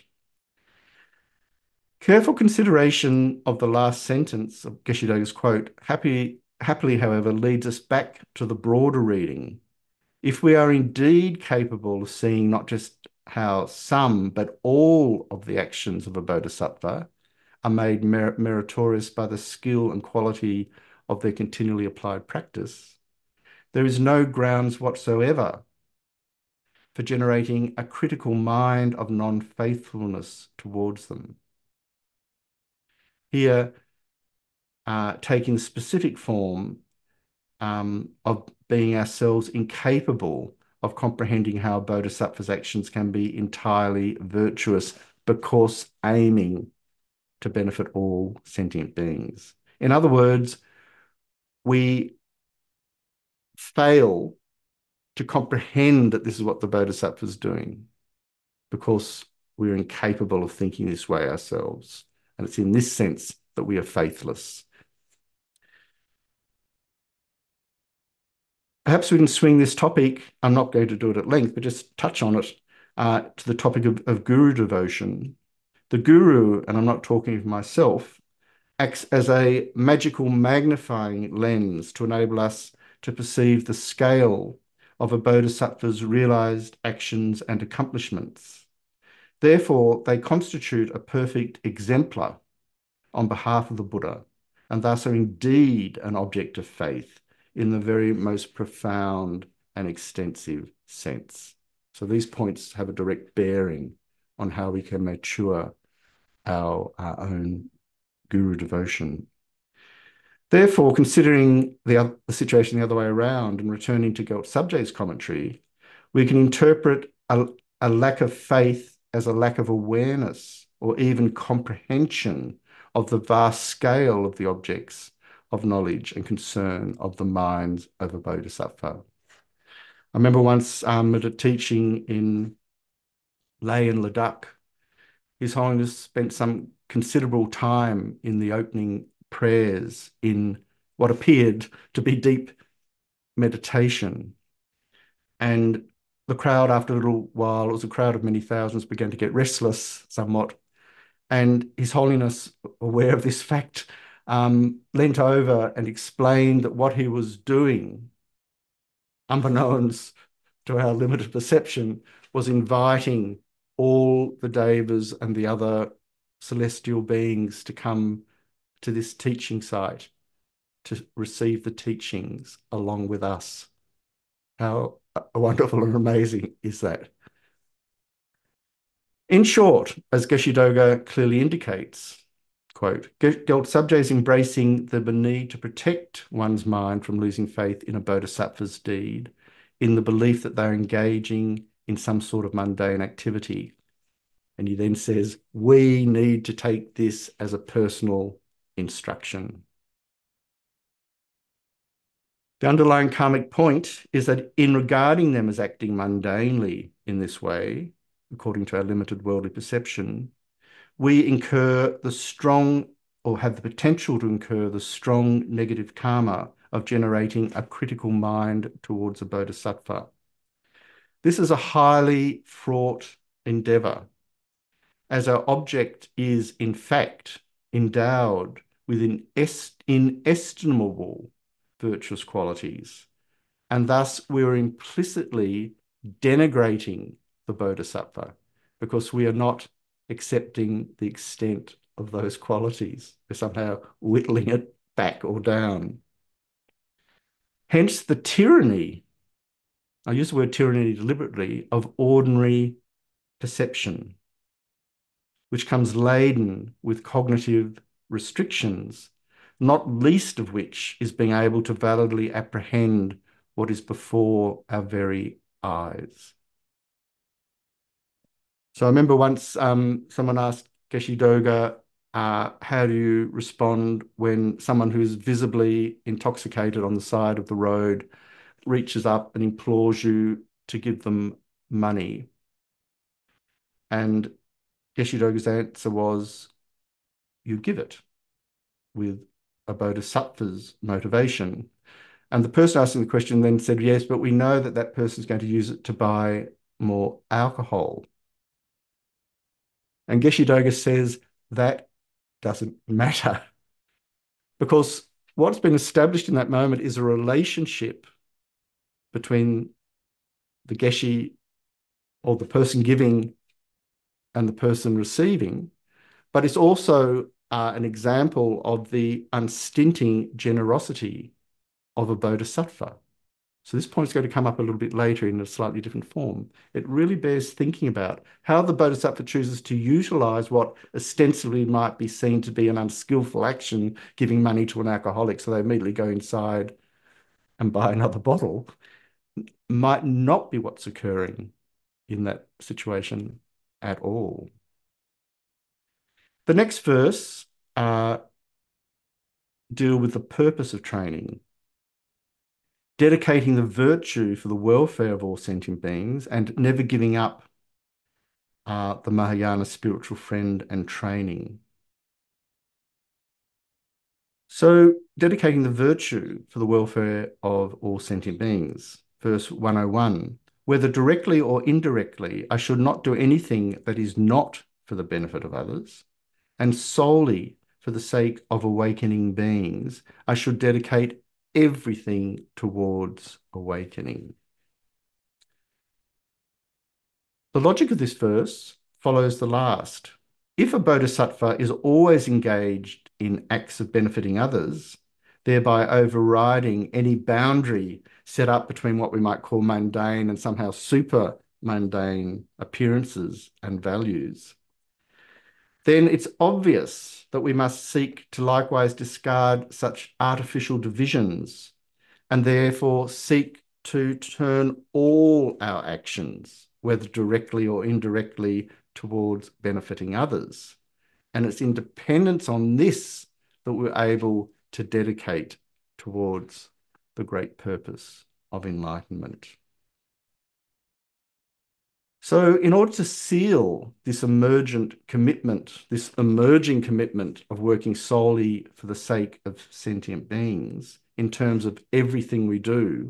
Careful consideration of the last sentence of Geshe-Doga's quote happily, however, leads us back to the broader reading. If we are indeed capable of seeing not just how some, but all of the actions of a bodhisattva are made meritorious by the skill and quality of their continually applied practice, there is no grounds whatsoever for generating a critical mind of non-faithfulness towards them. Here, taking specific form of being ourselves incapable of comprehending how a bodhisattva's actions can be entirely virtuous because aiming to benefit all sentient beings. In other words, we fail to comprehend that this is what the bodhisattva is doing because we're incapable of thinking this way ourselves. And it's in this sense that we are faithless. Perhaps we can swing this topic, I'm not going to do it at length, but just touch on it, to the topic of guru devotion. The guru, and I'm not talking of myself, acts as a magical magnifying lens to enable us to perceive the scale of a bodhisattva's realized actions and accomplishments. Therefore, they constitute a perfect exemplar on behalf of the Buddha, and thus are indeed an object of faith in the very most profound and extensive sense. So these points have a direct bearing on how we can mature our own guru devotion. Therefore, considering the situation the other way around and returning to Gyaltsab Sabje's commentary, we can interpret a lack of faith as a lack of awareness or even comprehension of the vast scale of the objects of knowledge and concern of the minds of a bodhisattva. I remember once at a teaching in Leh and Ladakh, His Holiness spent some considerable time in the opening prayers in what appeared to be deep meditation. And the crowd, after a little while, it was a crowd of many thousands, began to get restless somewhat. And His Holiness, aware of this fact, leant over and explained that what he was doing, unbeknownst to our limited perception, was inviting all the devas and the other celestial beings to come to this teaching site to receive the teachings along with us. How wonderful and amazing is that? In short, as Geshe-Doga clearly indicates, quote, Gyaltsab is embracing the need to protect one's mind from losing faith in a bodhisattva's deed, in the belief that they're engaging in some sort of mundane activity. And he then says, we need to take this as a personal instruction. The underlying karmic point is that in regarding them as acting mundanely in this way, according to our limited worldly perception, we incur the strong, or have the potential to incur the strong negative karma of generating a critical mind towards a bodhisattva. This is a highly fraught endeavor, as our object is, in fact, endowed with inestimable virtuous qualities, and thus we're implicitly denigrating the bodhisattva because we are not accepting the extent of those qualities. We're somehow whittling it back or down. Hence the tyranny, I use the word tyranny deliberately, of ordinary perception, which comes laden with cognitive restrictions, not least of which is being able to validly apprehend what is before our very eyes. So I remember once someone asked Geshe Doga, how do you respond when someone who's visibly intoxicated on the side of the road reaches up and implores you to give them money? And Geshe Doga's answer was, you give it with a bodhisattva's motivation. And the person asking the question then said, yes, but we know that that person's going to use it to buy more alcohol. And Geshe Doga says that doesn't matter, because what's been established in that moment is a relationship between the Geshe, or the person giving, and the person receiving, but it's also an example of the unstinting generosity of a bodhisattva. So this point is going to come up a little bit later in a slightly different form. It really bears thinking about how the bodhisattva chooses to utilize what ostensibly might be seen to be an unskillful action, giving money to an alcoholic so they immediately go inside and buy another bottle, might not be what's occurring in that situation at all. The next verse deal with the purpose of training, dedicating the virtue for the welfare of all sentient beings and never giving up the Mahayana spiritual friend and training. So dedicating the virtue for the welfare of all sentient beings. Verse 101, whether directly or indirectly, I should not do anything that is not for the benefit of others, and solely for the sake of awakening beings, I should dedicate everything towards awakening. The logic of this verse follows the last. If a bodhisattva is always engaged in acts of benefiting others, thereby overriding any boundary set up between what we might call mundane and somehow super mundane appearances and values, then it's obvious that we must seek to likewise discard such artificial divisions and therefore seek to turn all our actions, whether directly or indirectly, towards benefiting others. And it's in dependence on this that we're able to dedicate towards the great purpose of enlightenment. So in order to seal this emerging commitment of working solely for the sake of sentient beings in terms of everything we do,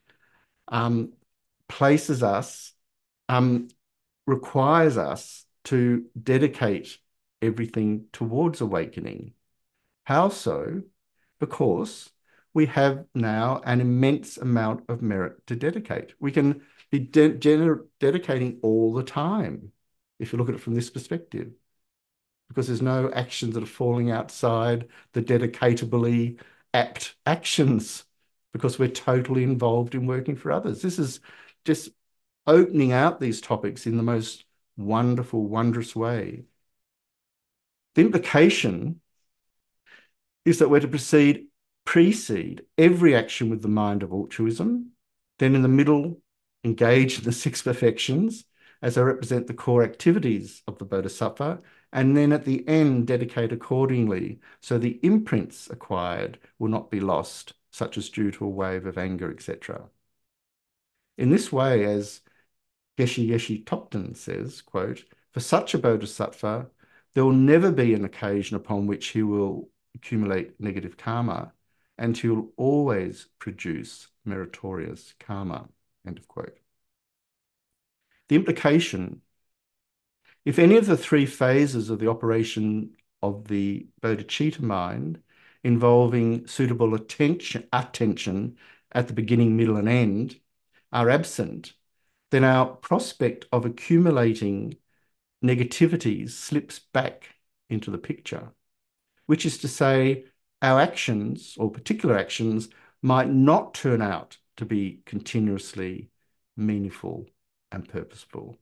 requires us to dedicate everything towards awakening. How so? Because we have now an immense amount of merit to dedicate. We can be dedicating all the time, if you look at it from this perspective, because there's no actions that are falling outside the dedicatably apt actions, because we're totally involved in working for others. This is just opening out these topics in the most wonderful, wondrous way. The implication is that we're to precede every action with the mind of altruism, then in the middle, engage in the six perfections as they represent the core activities of the Bodhisattva, and then at the end, dedicate accordingly, so the imprints acquired will not be lost, such as due to a wave of anger, etc. In this way, as Geshe Topton says, quote, for such a bodhisattva, there will never be an occasion upon which he will accumulate negative karma, and he will always produce meritorious karma, end of quote. The implication, if any of the three phases of the operation of the bodhicitta mind, involving suitable attention at the beginning, middle, and end, are absent, then our prospect of accumulating negativities slips back into the picture, which is to say, our actions or particular actions might not turn out to be continuously meaningful and purposeful.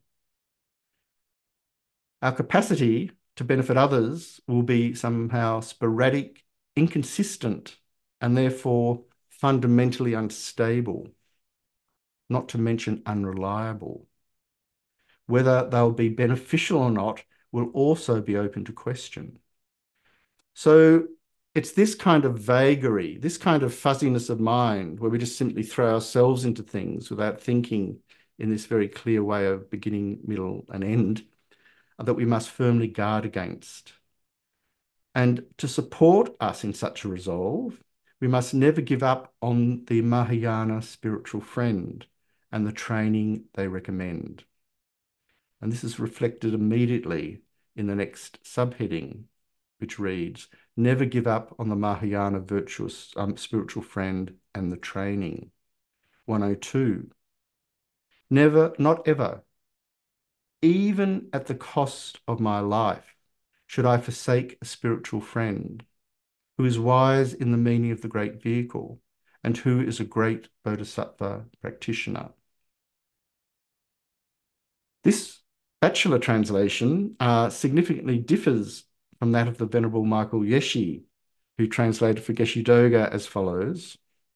Our capacity to benefit others will be somehow sporadic, inconsistent, and therefore fundamentally unstable, not to mention unreliable. Whether they'll be beneficial or not will also be open to question. So it's this kind of vagary, this kind of fuzziness of mind where we just simply throw ourselves into things without thinking in this very clear way of beginning, middle, and end that we must firmly guard against. And to support us in such a resolve, we must never give up on the Mahayana spiritual friend and the training they recommend. And this is reflected immediately in the next subheading, which reads, never give up on the Mahayana virtuous spiritual friend and the training. 102, never, not ever, even at the cost of my life, should I forsake a spiritual friend who is wise in the meaning of the great vehicle and who is a great Bodhisattva practitioner. This bachelor translation significantly differs from that of the Venerable Michael Yeshe, who translated for Geshe Doga as follows.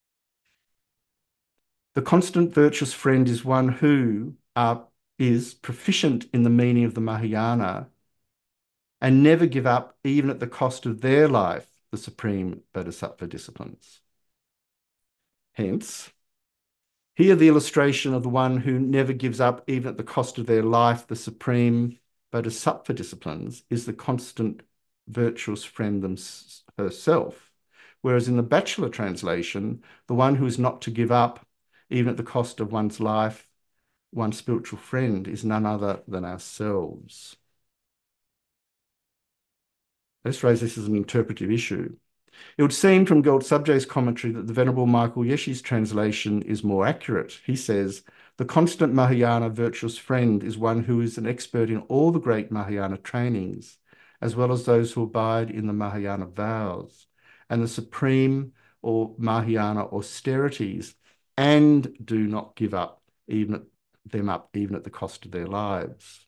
The constant virtuous friend is one who is proficient in the meaning of the Mahayana and never give up, even at the cost of their life, the supreme Bodhisattva disciplines. Hence, here the illustration of the one who never gives up, even at the cost of their life, the supreme Bodhisattva disciplines is the constant virtuous friend herself. Whereas in the bachelor translation, the one who is not to give up, even at the cost of one's life, one's spiritual friend, is none other than ourselves. Let's raise this as an interpretive issue. It would seem from Geld Subje's commentary that the Venerable Michael Yeshe's translation is more accurate. He says, the constant Mahayana virtuous friend is one who is an expert in all the great Mahayana trainings, as well as those who abide in the Mahayana vows and the supreme or Mahayana austerities, and do not give up even at the cost of their lives.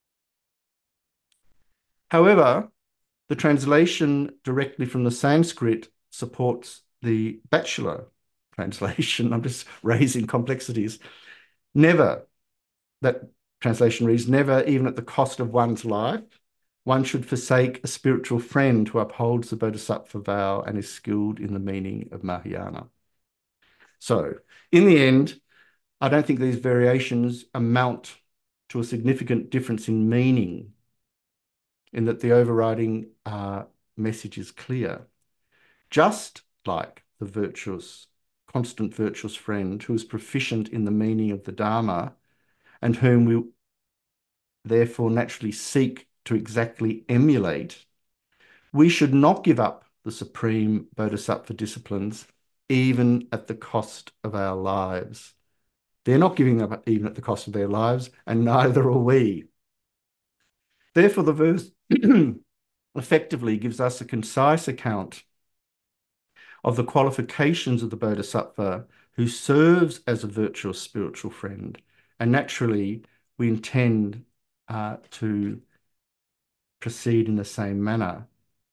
However, the translation directly from the Sanskrit supports the bachelor translation. I'm just raising complexities. Never, that translation reads, never, even at the cost of one's life, one should forsake a spiritual friend who upholds the Bodhisattva vow and is skilled in the meaning of Mahayana. So, in the end, I don't think these variations amount to a significant difference in meaning, in that the overriding message is clear. Just like the constant virtuous friend who is proficient in the meaning of the Dharma and whom we therefore naturally seek to exactly emulate, we should not give up the supreme Bodhisattva disciplines even at the cost of our lives. They're not giving up even at the cost of their lives, and neither are we. Therefore, the verse effectively gives us a concise account of the qualifications of the Bodhisattva who serves as a virtuous spiritual friend. And naturally, we intend to proceed in the same manner.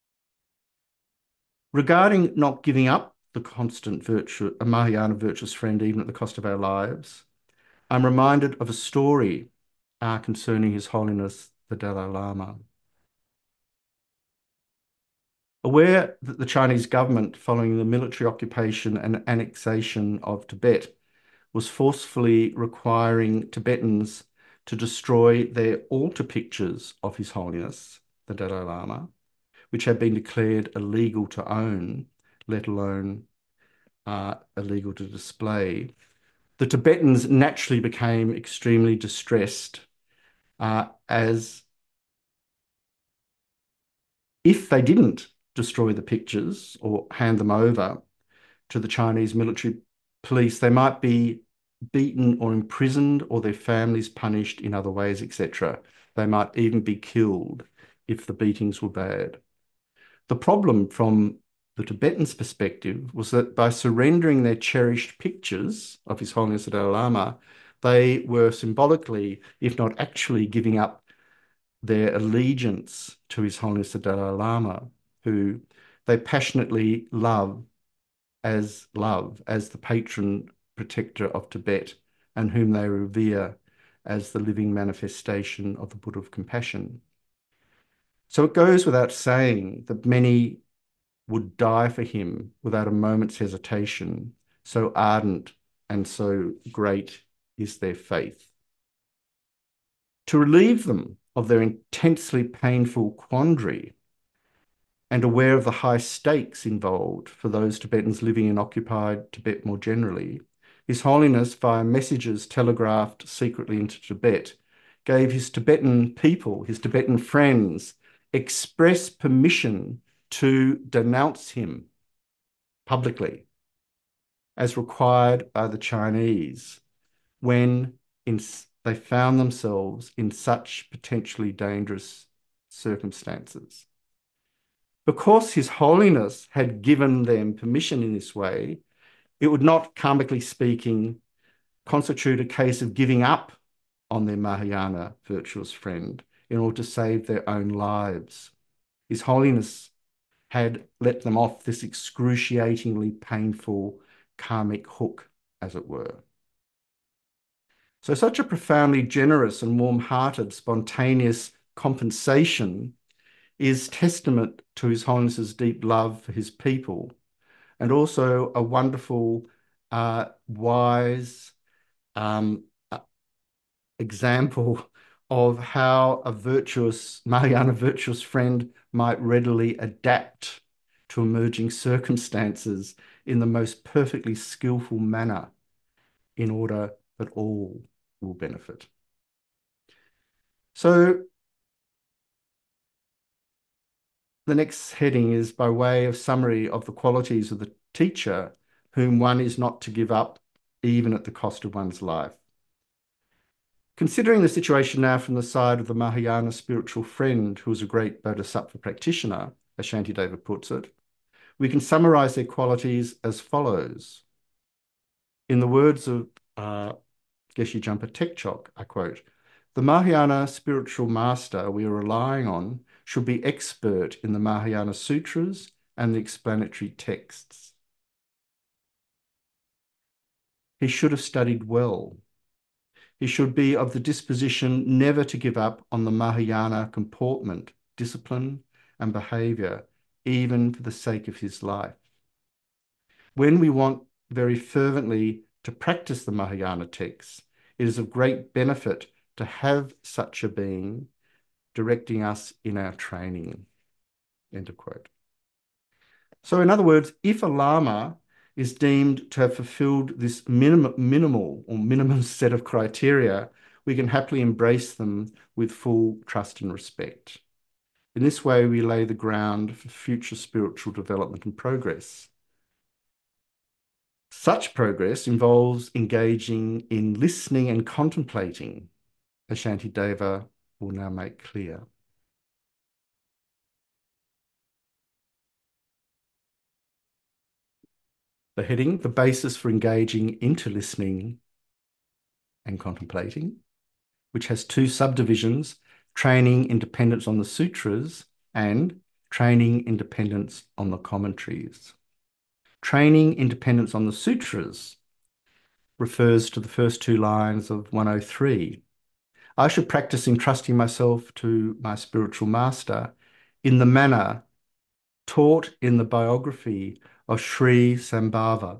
Regarding not giving up the constant a Mahayana virtuous friend, even at the cost of our lives, I'm reminded of a story concerning His Holiness the Dalai Lama. Aware that the Chinese government, following the military occupation and annexation of Tibet, was forcefully requiring Tibetans to destroy their altar pictures of His Holiness, the Dalai Lama, which had been declared illegal to own, let alone illegal to display, the Tibetans naturally became extremely distressed as if they didn't destroy the pictures or hand them over to the Chinese military police, they might be beaten or imprisoned or their families punished in other ways, etc. They might even be killed if the beatings were bad. The problem from the Tibetans' perspective was that by surrendering their cherished pictures of His Holiness the Dalai Lama, they were symbolically, if not actually, giving up their allegiance to His Holiness the Dalai Lama, who they passionately love as the patron protector of Tibet, and whom they revere as the living manifestation of the Buddha of compassion. So it goes without saying that many would die for him without a moment's hesitation. So ardent and so great is their faith. To relieve them of their intensely painful quandary, and aware of the high stakes involved for those Tibetans living in occupied Tibet more generally, His Holiness, via messages telegraphed secretly into Tibet, gave his Tibetan people, his Tibetan friends, express permission to denounce him publicly, as required by the Chinese, when they found themselves in such potentially dangerous circumstances. Because His Holiness had given them permission in this way, it would not, karmically speaking, constitute a case of giving up on their Mahayana virtuous friend in order to save their own lives. His Holiness had let them off this excruciatingly painful karmic hook, as it were. So such a profoundly generous and warm-hearted, spontaneous compensation is testament to His Holiness's deep love for his people, and also a wonderful, wise example of how a virtuous, Mahayana virtuous friend might readily adapt to emerging circumstances in the most perfectly skillful manner in order that all will benefit. So the next heading is by way of summary of the qualities of the teacher whom one is not to give up even at the cost of one's life. Considering the situation now from the side of the Mahayana spiritual friend who is a great Bodhisattva practitioner, as Shantideva puts it, we can summarize their qualities as follows. In the words of Geshe Jumpa Tekchok, I quote, "The Mahayana spiritual master we are relying on should be expert in the Mahayana sutras and the explanatory texts. He should have studied well. He should be of the disposition never to give up on the Mahayana comportment, discipline, and behavior, even for the sake of his life. When we want very fervently to practice the Mahayana texts, it is of great benefit to have such a being directing us in our training." End of quote. So in other words, if a Lama is deemed to have fulfilled this minimum set of criteria, we can happily embrace them with full trust and respect. In this way, we lay the ground for future spiritual development and progress. Such progress involves engaging in listening and contemplating, as Shantideva will now make clear. The heading, the basis for engaging into listening and contemplating, which has two subdivisions, training independence on the sutras and training independence on the commentaries. Training independence on the sutras refers to the first two lines of 103. I should practice entrusting myself to my spiritual master in the manner taught in the biography of Sri Sambhava.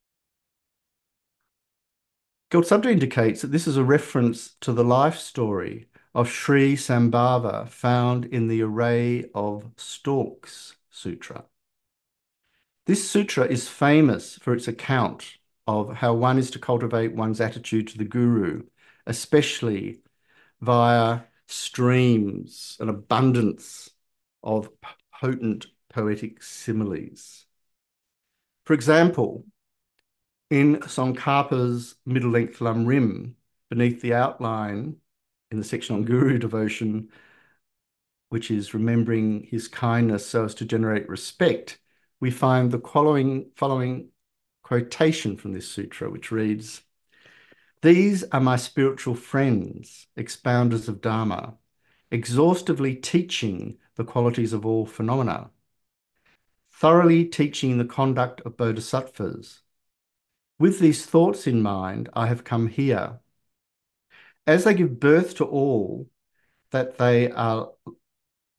Gyaltsabda indicates that this is a reference to the life story of Sri Sambhava found in the Array of Stalks Sutra. This sutra is famous for its account of how one is to cultivate one's attitude to the Guru, especially via streams, an abundance of potent poetic similes. For example, in Tsongkhapa's middle-length Lam Rim, beneath the outline in the section on Guru devotion, which is remembering his kindness so as to generate respect, we find the following quotation from this sutra, which reads, "These are my spiritual friends, expounders of Dharma, exhaustively teaching the qualities of all phenomena, thoroughly teaching the conduct of bodhisattvas. With these thoughts in mind, I have come here. As they give birth to all that they are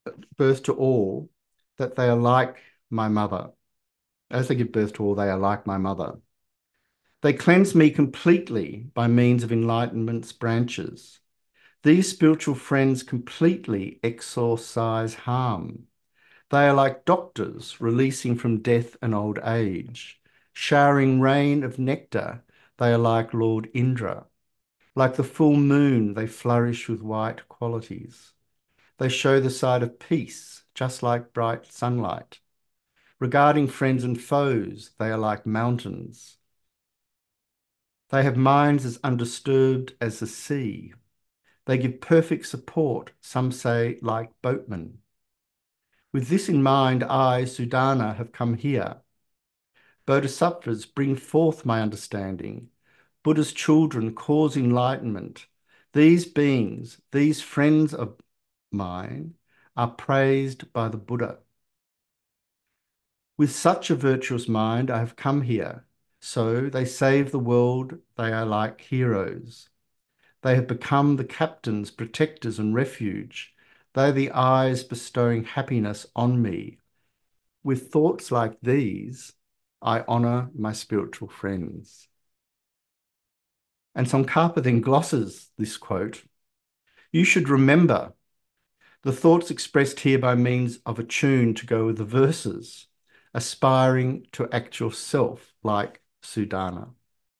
birth to all, that they are like my mother. As they give birth to all, they are like my mother. They cleanse me completely by means of enlightenment's branches. These spiritual friends completely exorcise harm. They are like doctors releasing from death and old age. Showering rain of nectar, they are like Lord Indra. Like the full moon, they flourish with white qualities. They show the side of peace, just like bright sunlight. Regarding friends and foes, they are like mountains. They have minds as undisturbed as the sea. They give perfect support, some say like boatmen. With this in mind, I, Sudana, have come here. Bodhisattvas bring forth my understanding. Buddha's children cause enlightenment. These beings, these friends of mine, are praised by the Buddha. With such a virtuous mind, I have come here. So they save the world. They are like heroes. They have become the captains, protectors, and refuge. They are the eyes bestowing happiness on me. With thoughts like these, I honour my spiritual friends. And Tsongkhapa then glosses this quote. You should remember the thoughts expressed here by means of a tune to go with the verses, aspiring to act yourself like Sudana.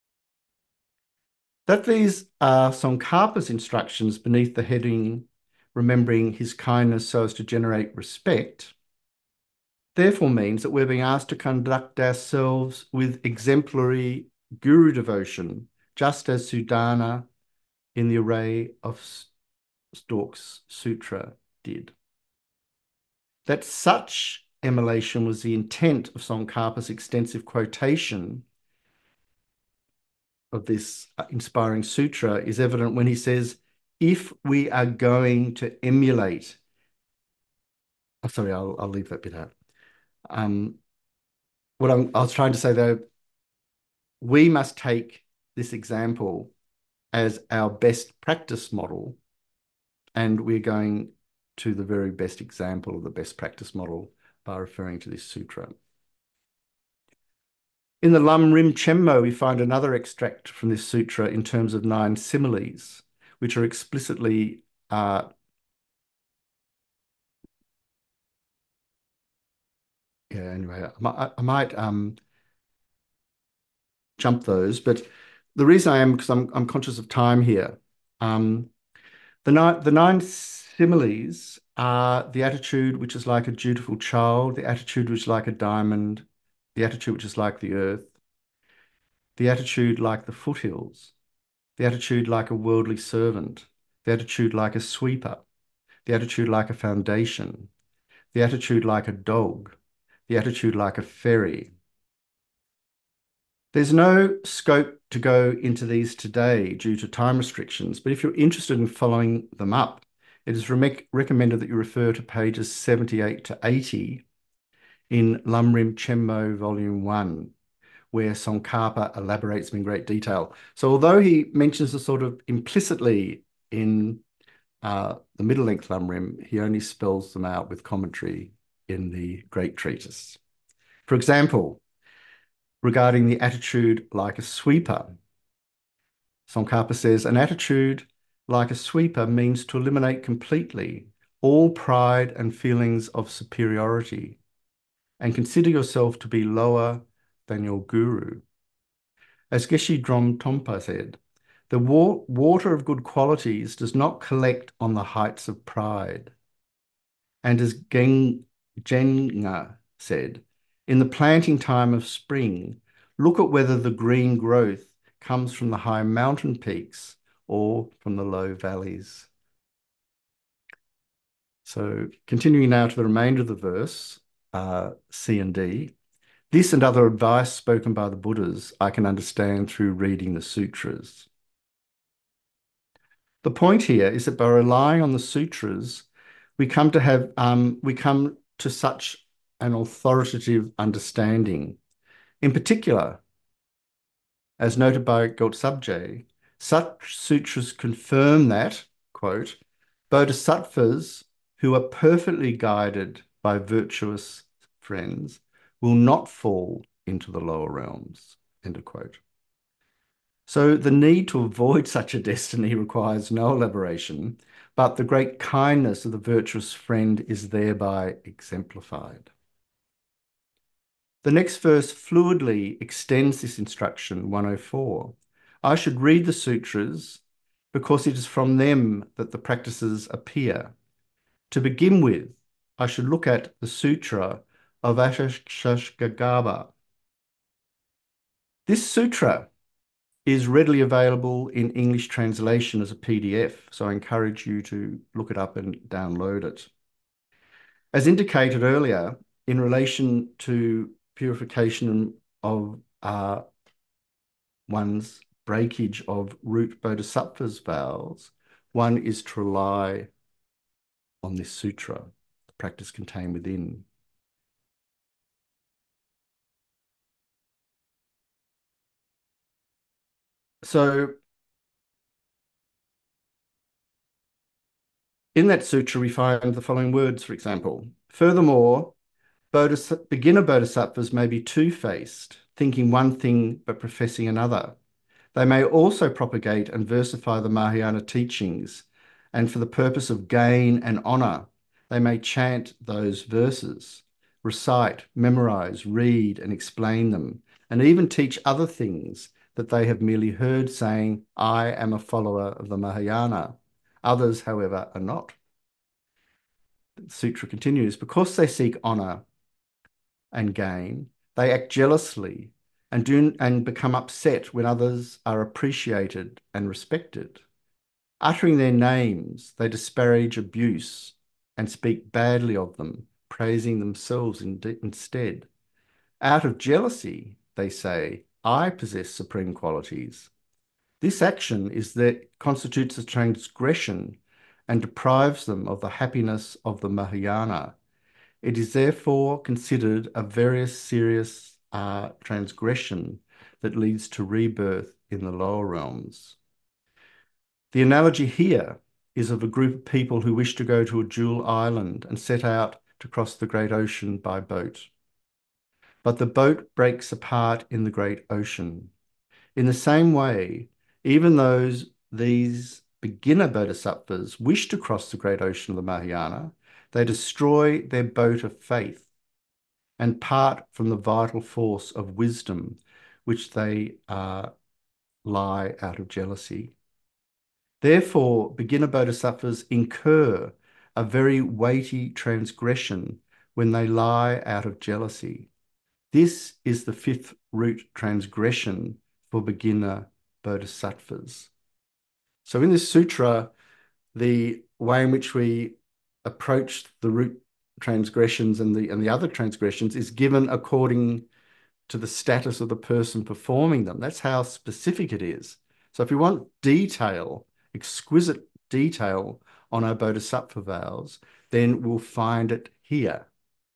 That these are Tsongkhapa's instructions beneath the heading, remembering his kindness so as to generate respect, therefore means that we're being asked to conduct ourselves with exemplary guru devotion, just as Sudana in the array of Stork's Sutra did. That such emulation was the intent of Tsongkhapa's extensive quotation of this inspiring sutra is evident when he says, if we are going to emulate, oh, sorry, I'll leave that bit out. What I was trying to say though, we must take this example as our best practice model, and we're going to the very best example of the best practice model by referring to this sutra. In the Lam Rim Chenmo, we find another extract from this sutra in terms of 9 similes, which are explicitly anyway, I might jump those, but the reason I am because I'm conscious of time here. The nine similes are the attitude which is like a dutiful child, the attitude which is like a diamond, the attitude which is like the earth, the attitude like the foothills, the attitude like a worldly servant, the attitude like a sweeper, the attitude like a foundation, the attitude like a dog, the attitude like a ferry. There's no scope to go into these today due to time restrictions, but if you're interested in following them up, it is recommended that you refer to pages 78 to 80 in Lam Rim Chenmo Volume 1, where Tsongkhapa elaborates them in great detail. So although he mentions the sort of implicitly in the middle length Lam Rim, he only spells them out with commentary in the Great Treatise. For example, regarding the attitude like a sweeper, Tsongkhapa says, an attitude like a sweeper means to eliminate completely all pride and feelings of superiority and consider yourself to be lower than your guru. As Geshe Drom Tompa said, the water of good qualities does not collect on the heights of pride. And as Jenga said, in the planting time of spring, look at whether the green growth comes from the high mountain peaks or from the low valleys. So continuing now to the remainder of the verse, C and D. This and other advice spoken by the Buddhas I can understand through reading the sutras. The point here is that by relying on the sutras, we come to such an authoritative understanding. In particular, as noted by Gyaltsabje, such sutras confirm that, quote, bodhisattvas who are perfectly guided by virtuous friends will not fall into the lower realms. End of quote. So the need to avoid such a destiny requires no elaboration, but the great kindness of the virtuous friend is thereby exemplified. The next verse fluidly extends this instruction, 104. I should read the sutras because it is from them that the practices appear. To begin with, I should look at the Sutra of Ashashgagaba. This sutra is readily available in English translation as a PDF, so I encourage you to look it up and download it. As indicated earlier, in relation to purification of one's breakage of root bodhisattva's vows, one is to rely on this sutra, the practice contained within. So in that sutra, we find the following words, for example. Furthermore, beginner bodhisattvas may be two-faced, thinking one thing but professing another. They may also propagate and versify the Mahayana teachings, and for the purpose of gain and honor, they may chant those verses, recite, memorize, read, and explain them, and even teach other things that they have merely heard, saying, I am a follower of the Mahayana. Others, however, are not. The sutra continues, because they seek honor and gain, they act jealously and become upset when others are appreciated and respected. Uttering their names, they disparage abuse and speak badly of them, praising themselves instead. Out of jealousy, they say, I possess supreme qualities. This action is that constitutes a transgression and deprives them of the happiness of the Mahayana. It is therefore considered a very serious transgression that leads to rebirth in the lower realms. The analogy here is of a group of people who wish to go to a jewel island and set out to cross the great ocean by boat. But the boat breaks apart in the great ocean. In the same way, even these beginner bodhisattvas wish to cross the great ocean of the Mahayana, they destroy their boat of faith and part from the vital force of wisdom, which they lie out of jealousy. Therefore, beginner bodhisattvas incur a very weighty transgression when they lie out of jealousy. This is the fifth root transgression for beginner bodhisattvas. So in this sutra, the way in which we approach the root transgressions and the other transgressions is given according to the status of the person performing them. That's how specific it is. So if we want detail, exquisite detail on our bodhisattva vows, then we'll find it here.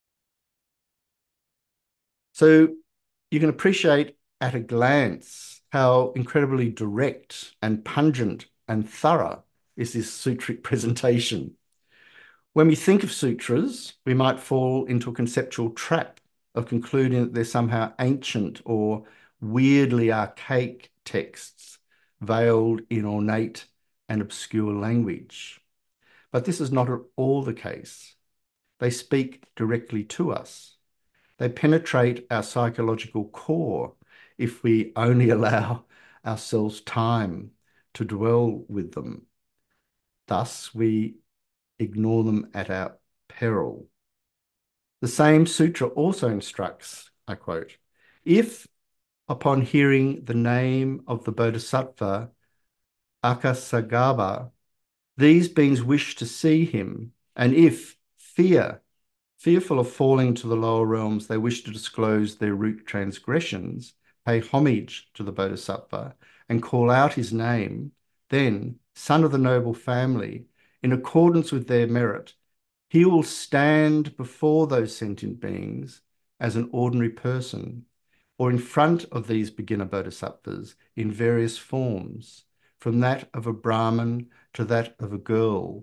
So you can appreciate at a glance how incredibly direct and pungent and thorough is this sutric presentation. When we think of sutras, we might fall into a conceptual trap of concluding that they're somehow ancient or weirdly archaic texts veiled in ornate and obscure language. But this is not at all the case. They speak directly to us. They penetrate our psychological core if we only allow ourselves time to dwell with them. Thus, we ignore them at our peril. The same sutra also instructs, I quote, if upon hearing the name of the Bodhisattva, Akasagarbha, these beings wish to see him, and if fearful of falling to the lower realms, they wish to disclose their root transgressions, pay homage to the Bodhisattva, and call out his name, then, son of the noble family, in accordance with their merit, he will stand before those sentient beings as an ordinary person, or in front of these beginner bodhisattvas in various forms, from that of a Brahmin to that of a girl,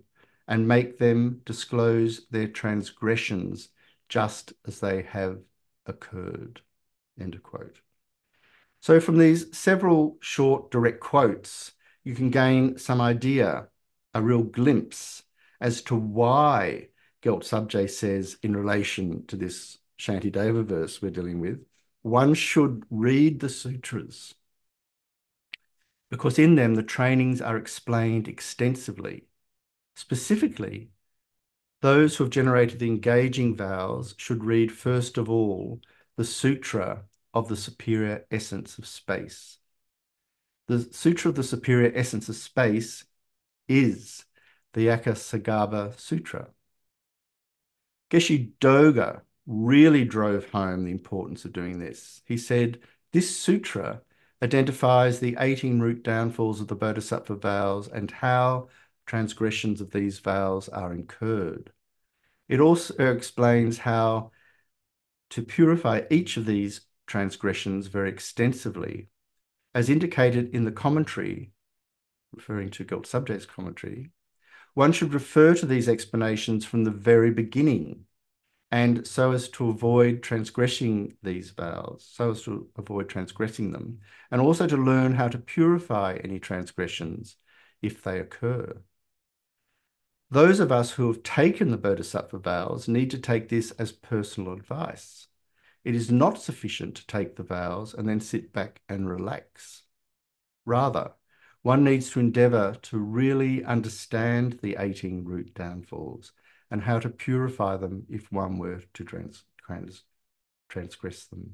and make them disclose their transgressions just as they have occurred. End of quote. So from these several short direct quotes, you can gain some idea, a real glimpse as to why Gyaltsabje says in relation to this Shantideva verse we're dealing with, one should read the sutras because in them the trainings are explained extensively. Specifically, those who have generated the engaging vows should read first of all the Sutra of the Superior Essence of Space. The Sutra of the Superior Essence of Space is the Akasagarbha Sutra. Geshe Doga really drove home the importance of doing this. He said, this sutra identifies the 18 root downfalls of the Bodhisattva vows and how transgressions of these vows are incurred. It also explains how to purify each of these transgressions very extensively, as indicated in the commentary, referring to Gyaltsabje's commentary. One should refer to these explanations from the very beginning, and so as to avoid transgressing these vows, so as to avoid transgressing them, and also to learn how to purify any transgressions if they occur. Those of us who have taken the Bodhisattva vows need to take this as personal advice. It is not sufficient to take the vows and then sit back and relax. Rather, one needs to endeavour to really understand the 18 root downfalls and how to purify them if one were to transgress them.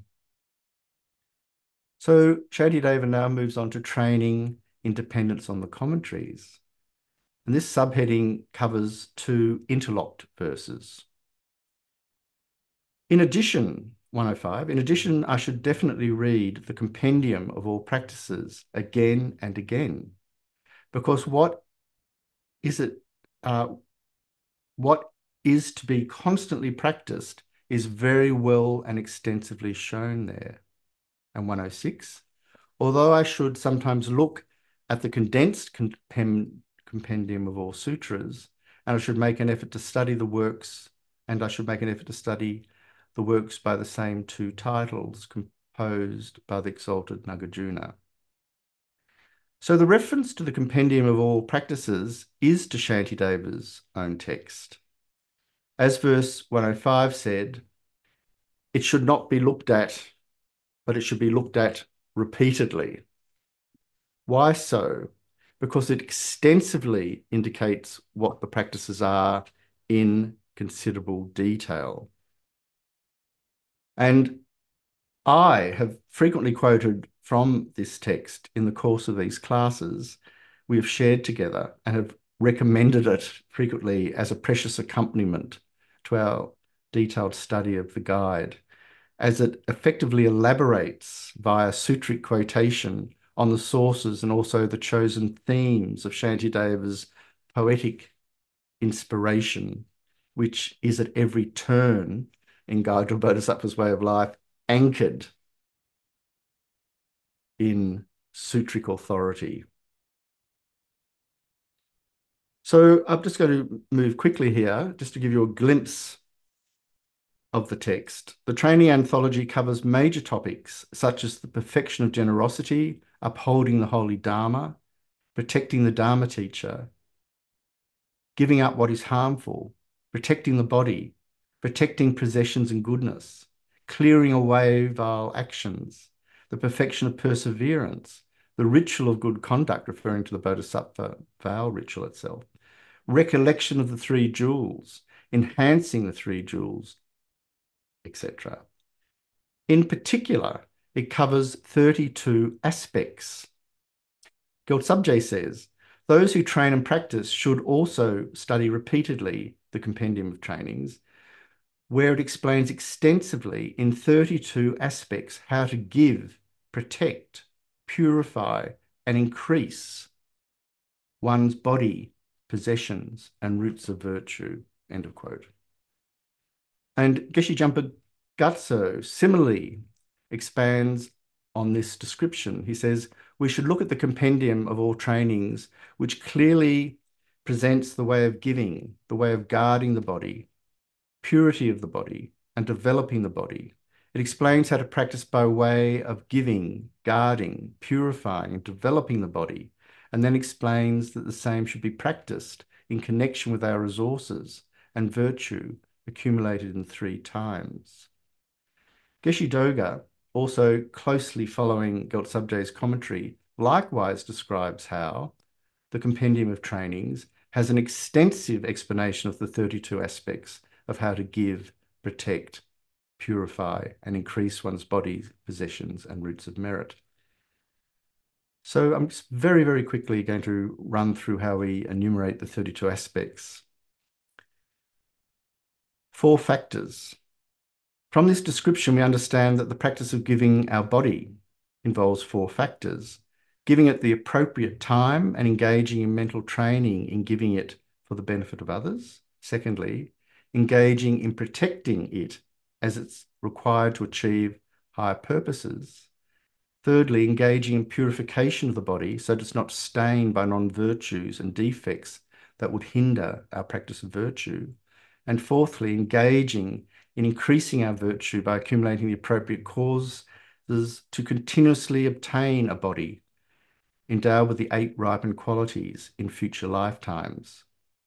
So Shantideva now moves on to training independence on the commentaries. And this subheading covers 2 interlocked verses. In addition, 105, in addition, I should definitely read the compendium of all practices again and again, because what is to be constantly practiced is very well and extensively shown there. And 106, although I should sometimes look at the condensed compendium of all sutras, and I should make an effort to study the works, and I should make an effort to study the works by the same 2 titles composed by the exalted Nagarjuna. So the reference to the compendium of all practices is to Shantideva's own text. As verse 105 said, it should not be looked at, but it should be looked at repeatedly. Why so? Because it extensively indicates what the practices are in considerable detail. And I have frequently quoted from this text in the course of these classes we have shared together and have recommended it frequently as a precious accompaniment to our detailed study of the guide, as it effectively elaborates via sutric quotation on the sources and also the chosen themes of Shantideva's poetic inspiration, which is at every turn in Guide to a Bodhisattva's Way of Life anchored in sutric authority. So I'm just going to move quickly here, just to give you a glimpse of the text. The training anthology covers major topics such as the perfection of generosity, upholding the holy Dharma, protecting the Dharma teacher, giving up what is harmful, protecting the body, protecting possessions and goodness, clearing away vile actions, the perfection of perseverance, the ritual of good conduct, referring to the Bodhisattva vow ritual itself, recollection of the 3 jewels, enhancing the 3 jewels, etc. In particular, it covers 32 aspects. Gyaltsabje says, those who train and practice should also study repeatedly the compendium of trainings, where it explains extensively in 32 aspects how to give, protect, purify, and increase one's body, possessions, and roots of virtue, end of quote. And Geshe Jumpa Gatso similarly expands on this description. He says, we should look at the compendium of all trainings, which clearly presents the way of giving, the way of guarding the body, purity of the body, and developing the body. It explains how to practice by way of giving, guarding, purifying, and developing the body, and then explains that the same should be practiced in connection with our resources and virtue accumulated in 3 times. Geshe Doga, also closely following Gyaltsabje's commentary, likewise describes how the Compendium of Trainings has an extensive explanation of the 32 aspects of how to give, protect, purify, and increase one's body's possessions and roots of merit. So I'm just very, very quickly going to run through how we enumerate the 32 aspects. 4 factors. From this description, we understand that the practice of giving our body involves 4 factors: giving it the appropriate time and engaging in mental training in giving it for the benefit of others. Secondly, engaging in protecting it as it's required to achieve higher purposes. Thirdly, engaging in purification of the body so that it's not stained by non-virtues and defects that would hinder our practice of virtue. And fourthly, engaging in increasing our virtue by accumulating the appropriate causes to continuously obtain a body endowed with the 8 ripened qualities in future lifetimes.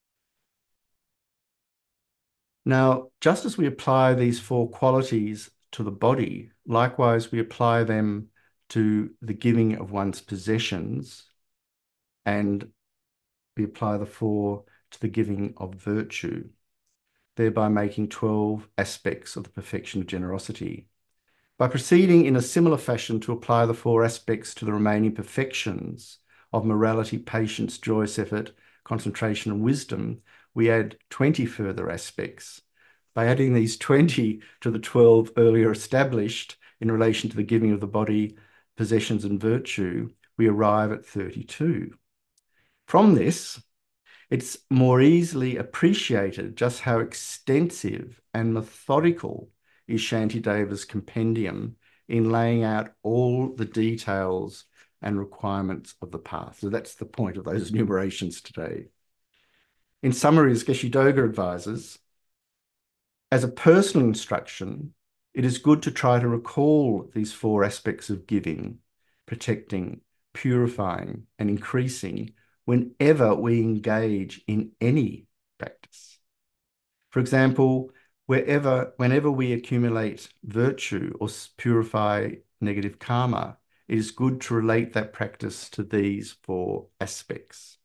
Now, just as we apply these 4 qualities to the body, likewise we apply them to the giving of one's possessions, and we apply the 4 to the giving of virtue, thereby making 12 aspects of the perfection of generosity. By proceeding in a similar fashion to apply the 4 aspects to the remaining perfections of morality, patience, joyous effort, concentration, and wisdom, we add 20 further aspects. By adding these 20 to the 12 earlier established in relation to the giving of the body, possessions, and virtue, we arrive at 32. From this, it's more easily appreciated just how extensive and methodical is Shantideva's compendium in laying out all the details and requirements of the path. So that's the point of those enumerations today. In summary, as Geshe Doga advises, as a personal instruction, it is good to try to recall these 4 aspects of giving, protecting, purifying, and increasing whenever we engage in any practice. For example, whenever we accumulate virtue or purify negative karma, it is good to relate that practice to these 4 aspects.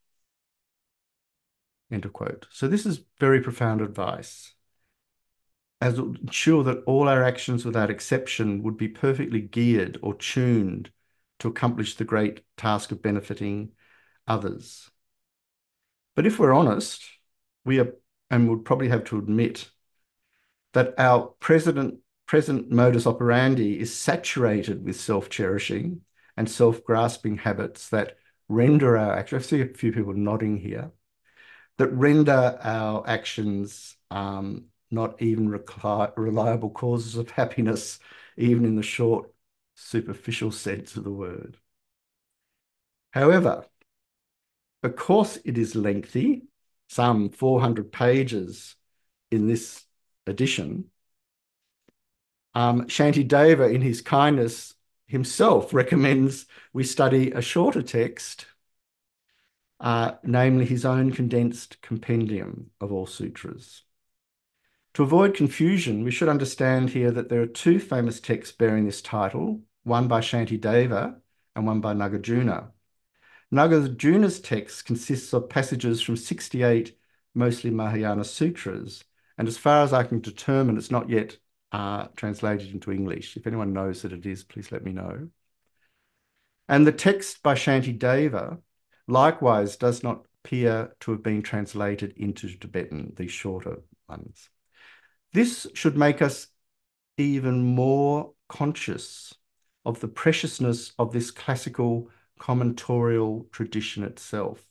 End of quote. So this is very profound advice, as it will ensure that all our actions without exception would be perfectly geared or tuned to accomplish the great task of benefiting others. But if we're honest, we are, and would probably have to admit, that our present modus operandi is saturated with self-cherishing and self-grasping habits that render our actions, I see a few people nodding here, that render our actions not even reliable causes of happiness, even in the short, superficial sense of the word. However, because it is lengthy, some 400 pages in this edition, Shantideva, in his kindness, himself recommends we study a shorter text, namely his own condensed compendium of all sutras. To avoid confusion, we should understand here that there are 2 famous texts bearing this title, one by Shantideva and one by Nagarjuna. Nagarjuna's text consists of passages from 68 mostly Mahayana sutras, and as far as I can determine, it's not yet translated into English. If anyone knows that it is, please let me know. And the text by Shantideva likewise does not appear to have been translated into Tibetan, these shorter ones. This should make us even more conscious of the preciousness of this classical commentorial tradition itself.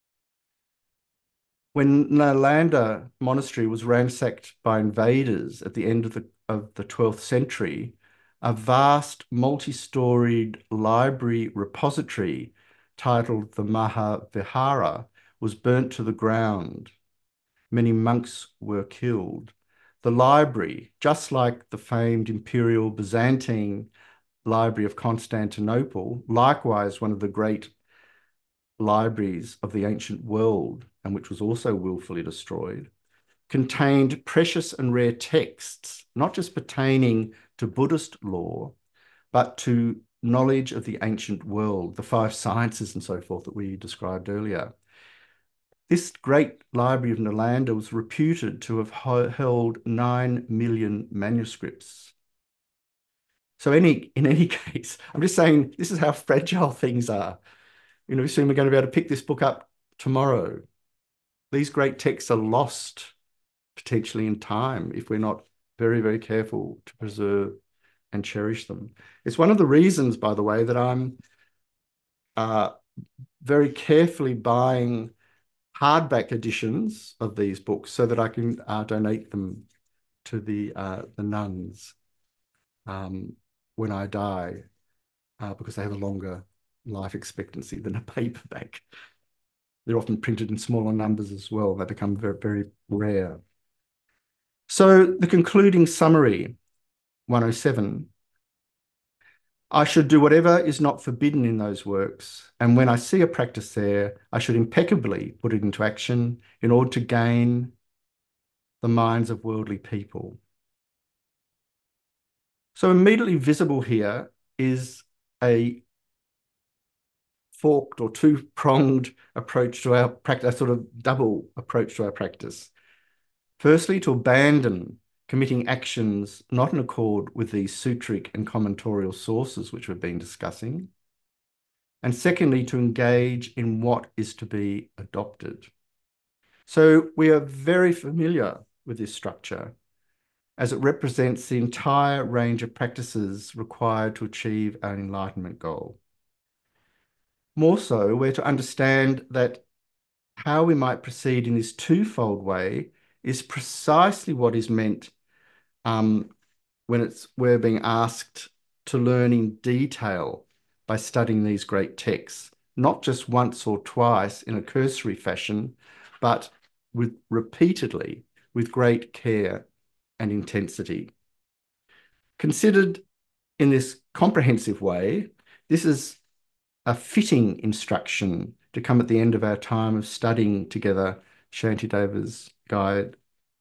When Nalanda monastery was ransacked by invaders at the end of the 12th century, a vast multi-storied library repository titled the Mahavihara was burnt to the ground. Many monks were killed. The library, just like the famed imperial Byzantine Library of Constantinople, likewise one of the great libraries of the ancient world, and which was also willfully destroyed, contained precious and rare texts, not just pertaining to Buddhist law, but to knowledge of the ancient world, the five sciences and so forth that we described earlier. This great library of Nalanda was reputed to have held 9 million manuscripts. So in any case, I'm just saying this is how fragile things are. You know, soon we're going to be able to pick this book up tomorrow. These great texts are lost potentially in time if we're not very, very careful to preserve and cherish them. It's one of the reasons, by the way, that I'm very carefully buying hardback editions of these books so that I can donate them to the nuns when I die, because they have a longer life expectancy than a paperback. They're often printed in smaller numbers as well. They become very, very rare. So the concluding summary, 107, I should do whatever is not forbidden in those works, and when I see a practice there, I should impeccably put it into action in order to gain the minds of worldly people. So immediately visible here is a forked or two-pronged approach to our practice, a sort of double approach to our practice. Firstly, to abandon committing actions not in accord with these sutric and commentorial sources which we've been discussing. And secondly, to engage in what is to be adopted. So we are very familiar with this structure as it represents the entire range of practices required to achieve our enlightenment goal. More so, we're to understand that how we might proceed in this twofold way is precisely what is meant when we're being asked to learn in detail by studying these great texts, not just once or twice in a cursory fashion, but repeatedly with great care and intensity. Considered in this comprehensive way, this is a fitting instruction to come at the end of our time of studying together Shantideva's guide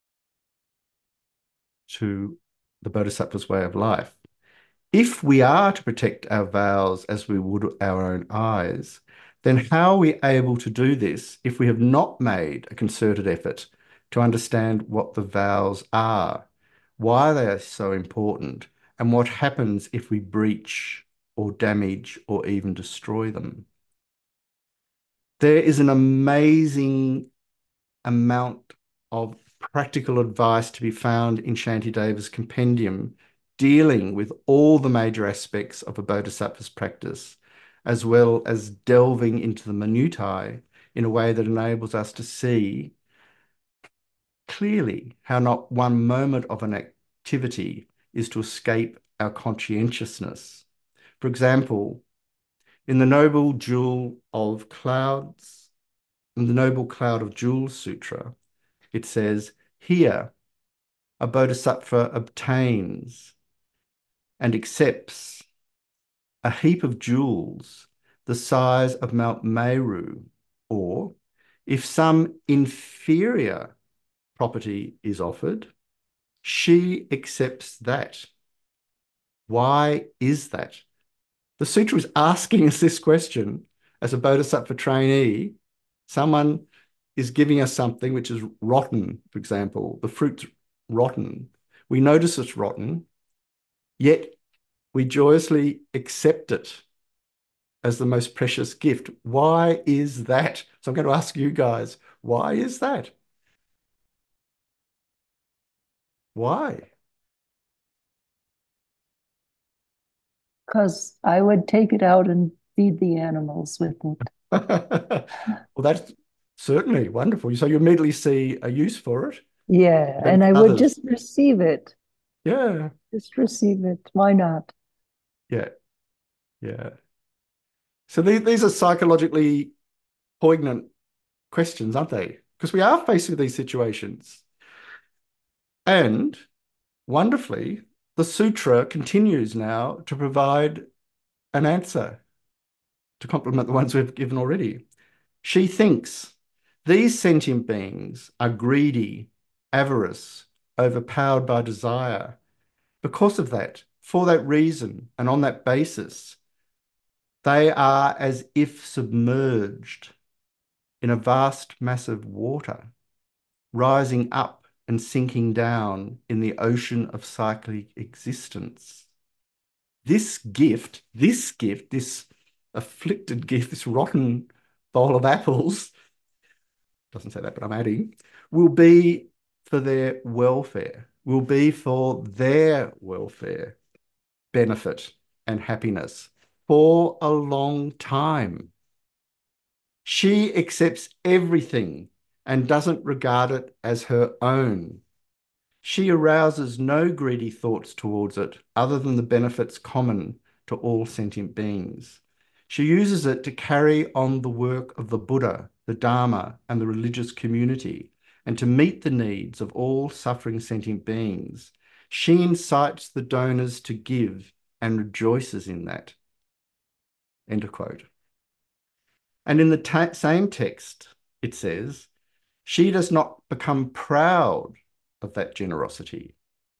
to the Bodhisattva's way of life. If we are to protect our vows as we would our own eyes, then how are we able to do this if we have not made a concerted effort to understand what the vows are, why they are so important, and what happens if we breach or damage or even destroy them? There is an amazing amount of practical advice to be found in Shantideva's compendium dealing with all the major aspects of a bodhisattva's practice, as well as delving into the minutiae in a way that enables us to see clearly how not one moment of an activity is to escape our conscientiousness. For example, in the Noble Jewel of Clouds, in the Noble Cloud of Jewels Sutra, it says, here a bodhisattva obtains and accepts a heap of jewels the size of Mount Meru, or if some inferior property is offered, she accepts that. Why is that? The sutra is asking us this question as a bodhisattva trainee. Someone is giving us something which is rotten, for example, the fruit's rotten. We notice it's rotten, yet we joyously accept it as the most precious gift. Why is that? So I'm going to ask you guys, why is that? Why? Because I would take it out and feed the animals with it. Well, that's certainly wonderful. So you immediately see a use for it. Yeah, and Benefit I would others. just receive it. Yeah, Just receive it. Why not? yeah, yeah. So these are psychologically poignant questions, aren't they? Because we are faced with these situations. And wonderfully, the sutra continues now to provide an answer to complement the ones we've given already. She thinks these sentient beings are greedy, avarice, overpowered by desire. Because of that, for that reason, and on that basis, they are as if submerged in a vast mass of water, rising up and sinking down in the ocean of cyclic existence. This gift, this afflicted gift, this rotten bowl of apples, doesn't say that, but I'm adding, will be for their welfare, will be for their welfare, benefit, and happiness for a long time. She accepts everything and doesn't regard it as her own. She arouses no greedy thoughts towards it other than the benefits common to all sentient beings. She uses it to carry on the work of the Buddha, the Dharma, and the religious community, and to meet the needs of all suffering sentient beings. She incites the donors to give and rejoices in that. End of quote. And in the same text, it says, she does not become proud of that generosity.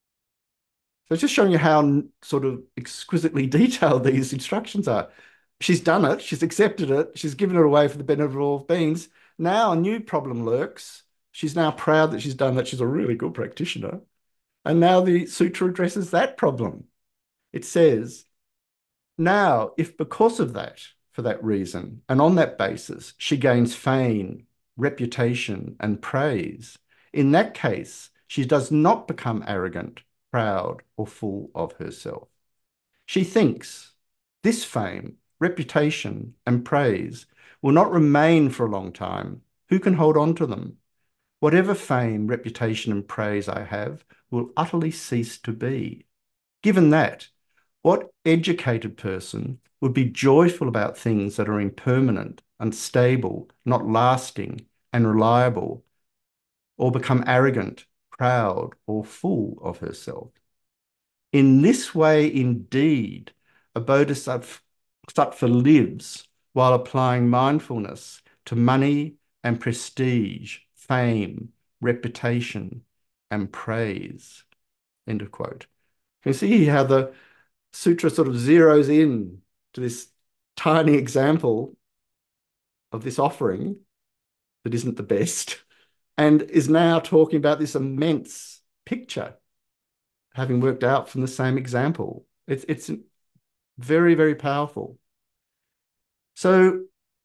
So it's just showing you how sort of exquisitely detailed these instructions are. She's done it, she's accepted it, she's given it away for the benefit of all beings. Now a new problem lurks. She's now proud that she's done that. She's a really good practitioner. And now the sutra addresses that problem. It says, now, if because of that, for that reason, and on that basis, she gains fame, reputation, and praise, in that case, she does not become arrogant, proud, or full of herself. She thinks this fame, reputation, and praise will not remain for a long time. Who can hold on to them? Whatever fame, reputation, and praise I have will utterly cease to be. Given that, what educated person would be joyful about things that are impermanent, unstable, not lasting, and reliable, or become arrogant, proud, or full of herself? In this way, indeed, a bodhisattva lives while applying mindfulness to money and prestige, fame, reputation, and praise. End of quote. You can see how the sutra sort of zeroes in to this tiny example of this offering that isn't the best and is now talking about this immense picture having worked out from the same example. It's very, very powerful. So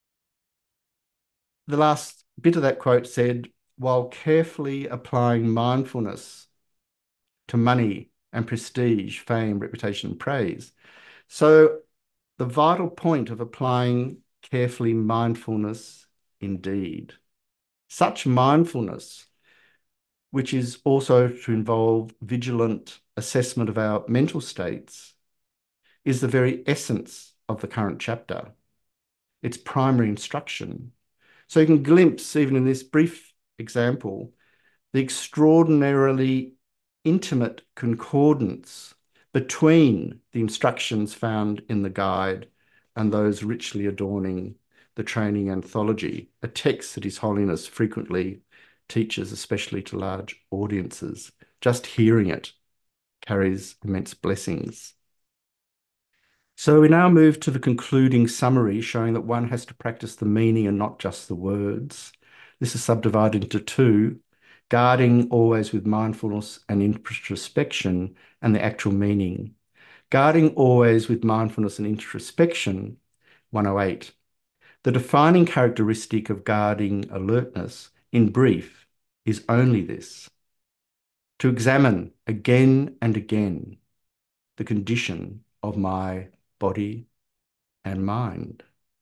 the last bit of that quote said, while carefully applying mindfulness to money and prestige, fame, reputation, and praise. So the vital point of applying carefully mindfulness indeed. Such mindfulness, which is also to involve vigilant assessment of our mental states, is the very essence of the current chapter. Its primary instruction. So you can glimpse, even in this brief example, the extraordinarily intimate concordance between the instructions found in the guide and those richly adorning the training anthology, a text that His Holiness frequently teaches, especially to large audiences. Just hearing it carries immense blessings. So we now move to the concluding summary, showing that one has to practice the meaning and not just the words. This is subdivided into two: guarding always with mindfulness and introspection, and the actual meaning. Guarding always with mindfulness and introspection, 108. The defining characteristic of guarding alertness, in brief, is only this: to examine again and again the condition of my body and mind.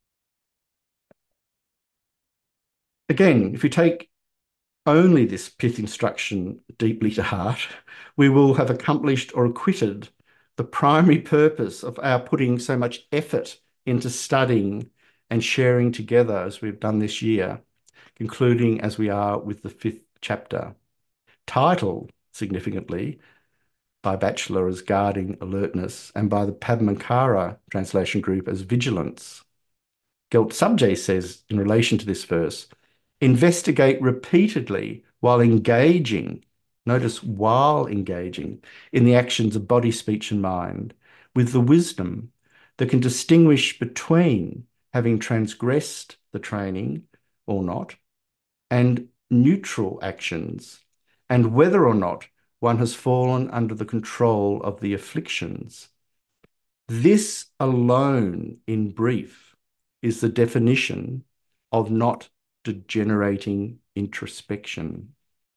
Again, if we take only this pith instruction deeply to heart, we will have accomplished or acquitted the primary purpose of our putting so much effort into studying and sharing together as we've done this year, concluding as we are with the 5th chapter, titled, significantly, by Batchelor as Guarding Alertness and by the Padmankara translation group as Vigilance. Gelt Subje says, in relation to this verse, investigate repeatedly while engaging, notice while engaging, in the actions of body, speech, and mind, with the wisdom that can distinguish between having transgressed the training or not, and neutral actions, and whether or not one has fallen under the control of the afflictions. This alone, in brief, is the definition of not degenerating introspection.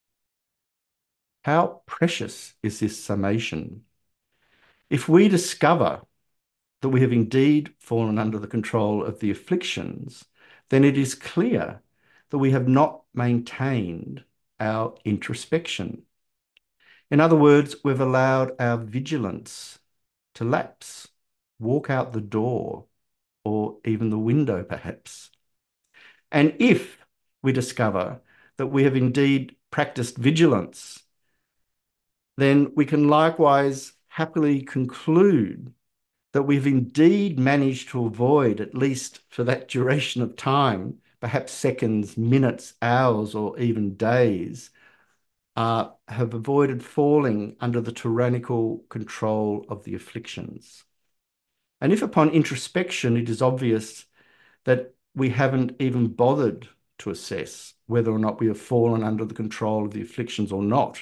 How precious is this summation? If we discover that we have indeed fallen under the control of the afflictions, then it is clear that we have not maintained our introspection. In other words, we've allowed our vigilance to lapse, walk out the door, or even the window, perhaps. And if we discover that we have indeed practiced vigilance, then we can likewise happily conclude that we've indeed managed to avoid, at least for that duration of time, perhaps seconds, minutes, hours, or even days, have avoided falling under the tyrannical control of the afflictions. And if upon introspection it is obvious that we haven't even bothered to assess whether or not we have fallen under the control of the afflictions or not,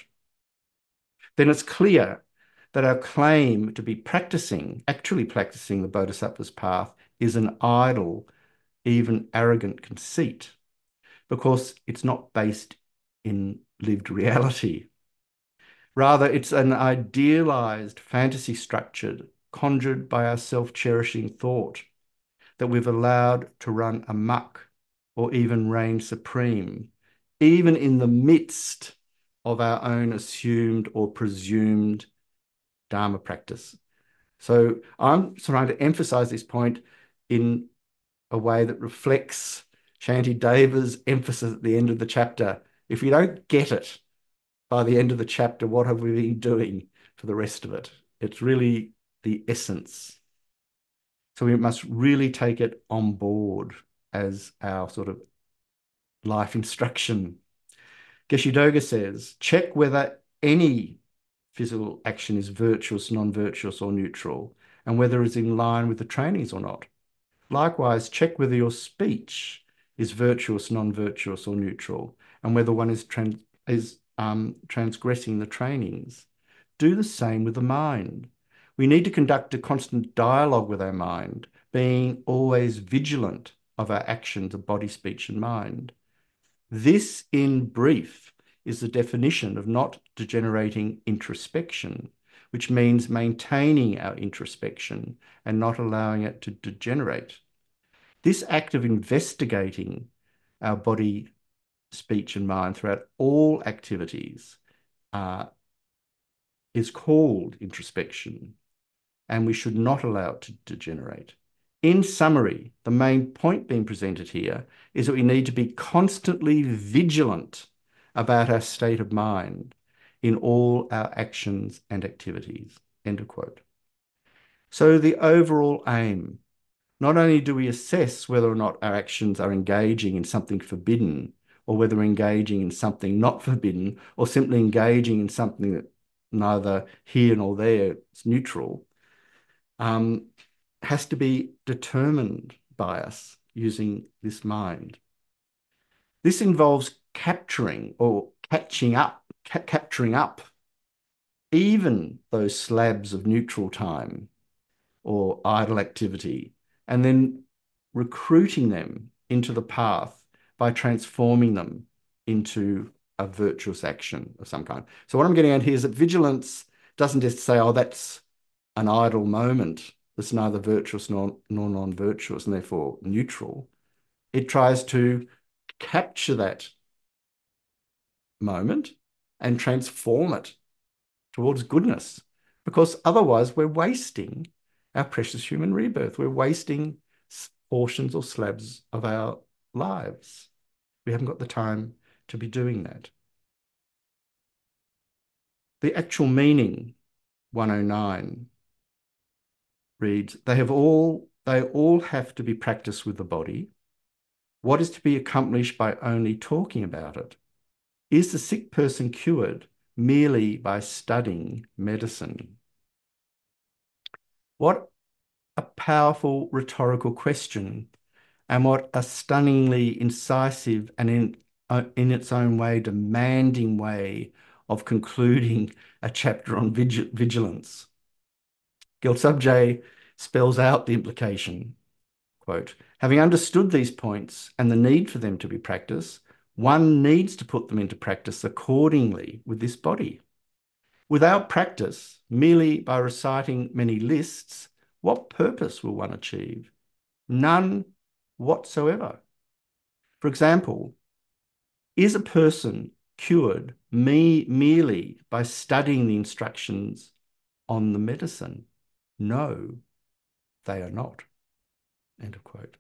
then it's clear that our claim to be actually practicing the Bodhisattva's path is an idle, even arrogant conceit, because it's not based in lived reality. Rather, it's an idealized fantasy structure conjured by our self-cherishing thought that we've allowed to run amok or even reign supreme, even in the midst of our own assumed or presumed Dharma practice. So I'm trying to emphasize this point in a way that reflects Shantideva's emphasis at the end of the chapter. If you don't get it by the end of the chapter, what have we been doing for the rest of it? It's really the essence. So we must really take it on board as our sort of life instruction. Geshe Doga says, check whether any physical action is virtuous, non-virtuous, or neutral, and whether it's in line with the trainings or not. Likewise, check whether your speech is virtuous, non-virtuous, or neutral, and whether one is transgressing the trainings. Do the same with the mind. We need to conduct a constant dialogue with our mind, being always vigilant of our actions of body, speech, and mind. This, in brief, is the definition of not degenerating introspection, which means maintaining our introspection and not allowing it to degenerate. This act of investigating our body, speech, and mind throughout all activities is called introspection, and we should not allow it to degenerate. In summary, the main point being presented here is that we need to be constantly vigilant about our state of mind in all our actions and activities. End of quote. So the overall aim, not only do we assess whether or not our actions are engaging in something forbidden, or whether we're engaging in something not forbidden, or simply engaging in something that neither here nor there is neutral, has to be determined by us using this mind. This involves capturing or capturing up even those slabs of neutral time or idle activity, and then recruiting them into the path by transforming them into a virtuous action of some kind. So what I'm getting at here is that vigilance doesn't just say, oh, that's an idle moment that's neither virtuous nor non-virtuous and therefore neutral. It tries to capture that moment and transform it towards goodness, because otherwise we're wasting our precious human rebirth. We're wasting portions or slabs of our lives. We haven't got the time to be doing that. The actual meaning, 109, reads, they all have to be practiced with the body. What is to be accomplished by only talking about it? Is the sick person cured merely by studying medicine? What a powerful rhetorical question, and what a stunningly incisive and in its own way demanding way of concluding a chapter on vigilance. Gyaltsabje spells out the implication, quote, having understood these points and the need for them to be practiced, one needs to put them into practice accordingly with this body. Without practice, merely by reciting many lists, what purpose will one achieve? None whatsoever. For example, is a person cured merely by studying the instructions on the medicine? No, they are not. End of quote.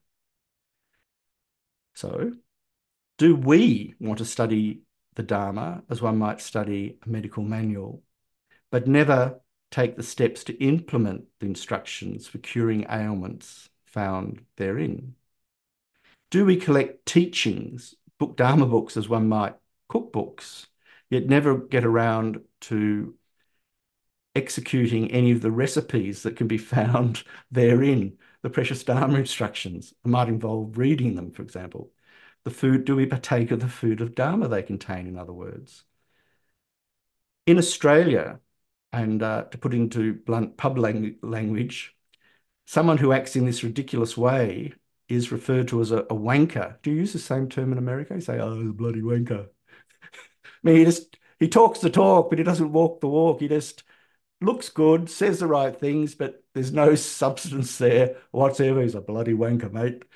So, do we want to study the Dharma as one might study a medical manual, but never take the steps to implement the instructions for curing ailments found therein? Do we collect teachings, Dharma books as one might cookbooks, yet never get around to executing any of the recipes that can be found therein? The precious Dharma instructions might involve reading them, for example. Do we partake of the food of Dharma they contain, in other words? In Australia, and to put into blunt pub language, someone who acts in this ridiculous way is referred to as a wanker. Do you use the same term in America? You say, oh, the bloody wanker. I mean, he talks the talk, but he doesn't walk the walk. He just looks good, says the right things, but there's no substance there whatsoever. He's a bloody wanker, mate.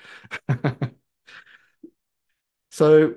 So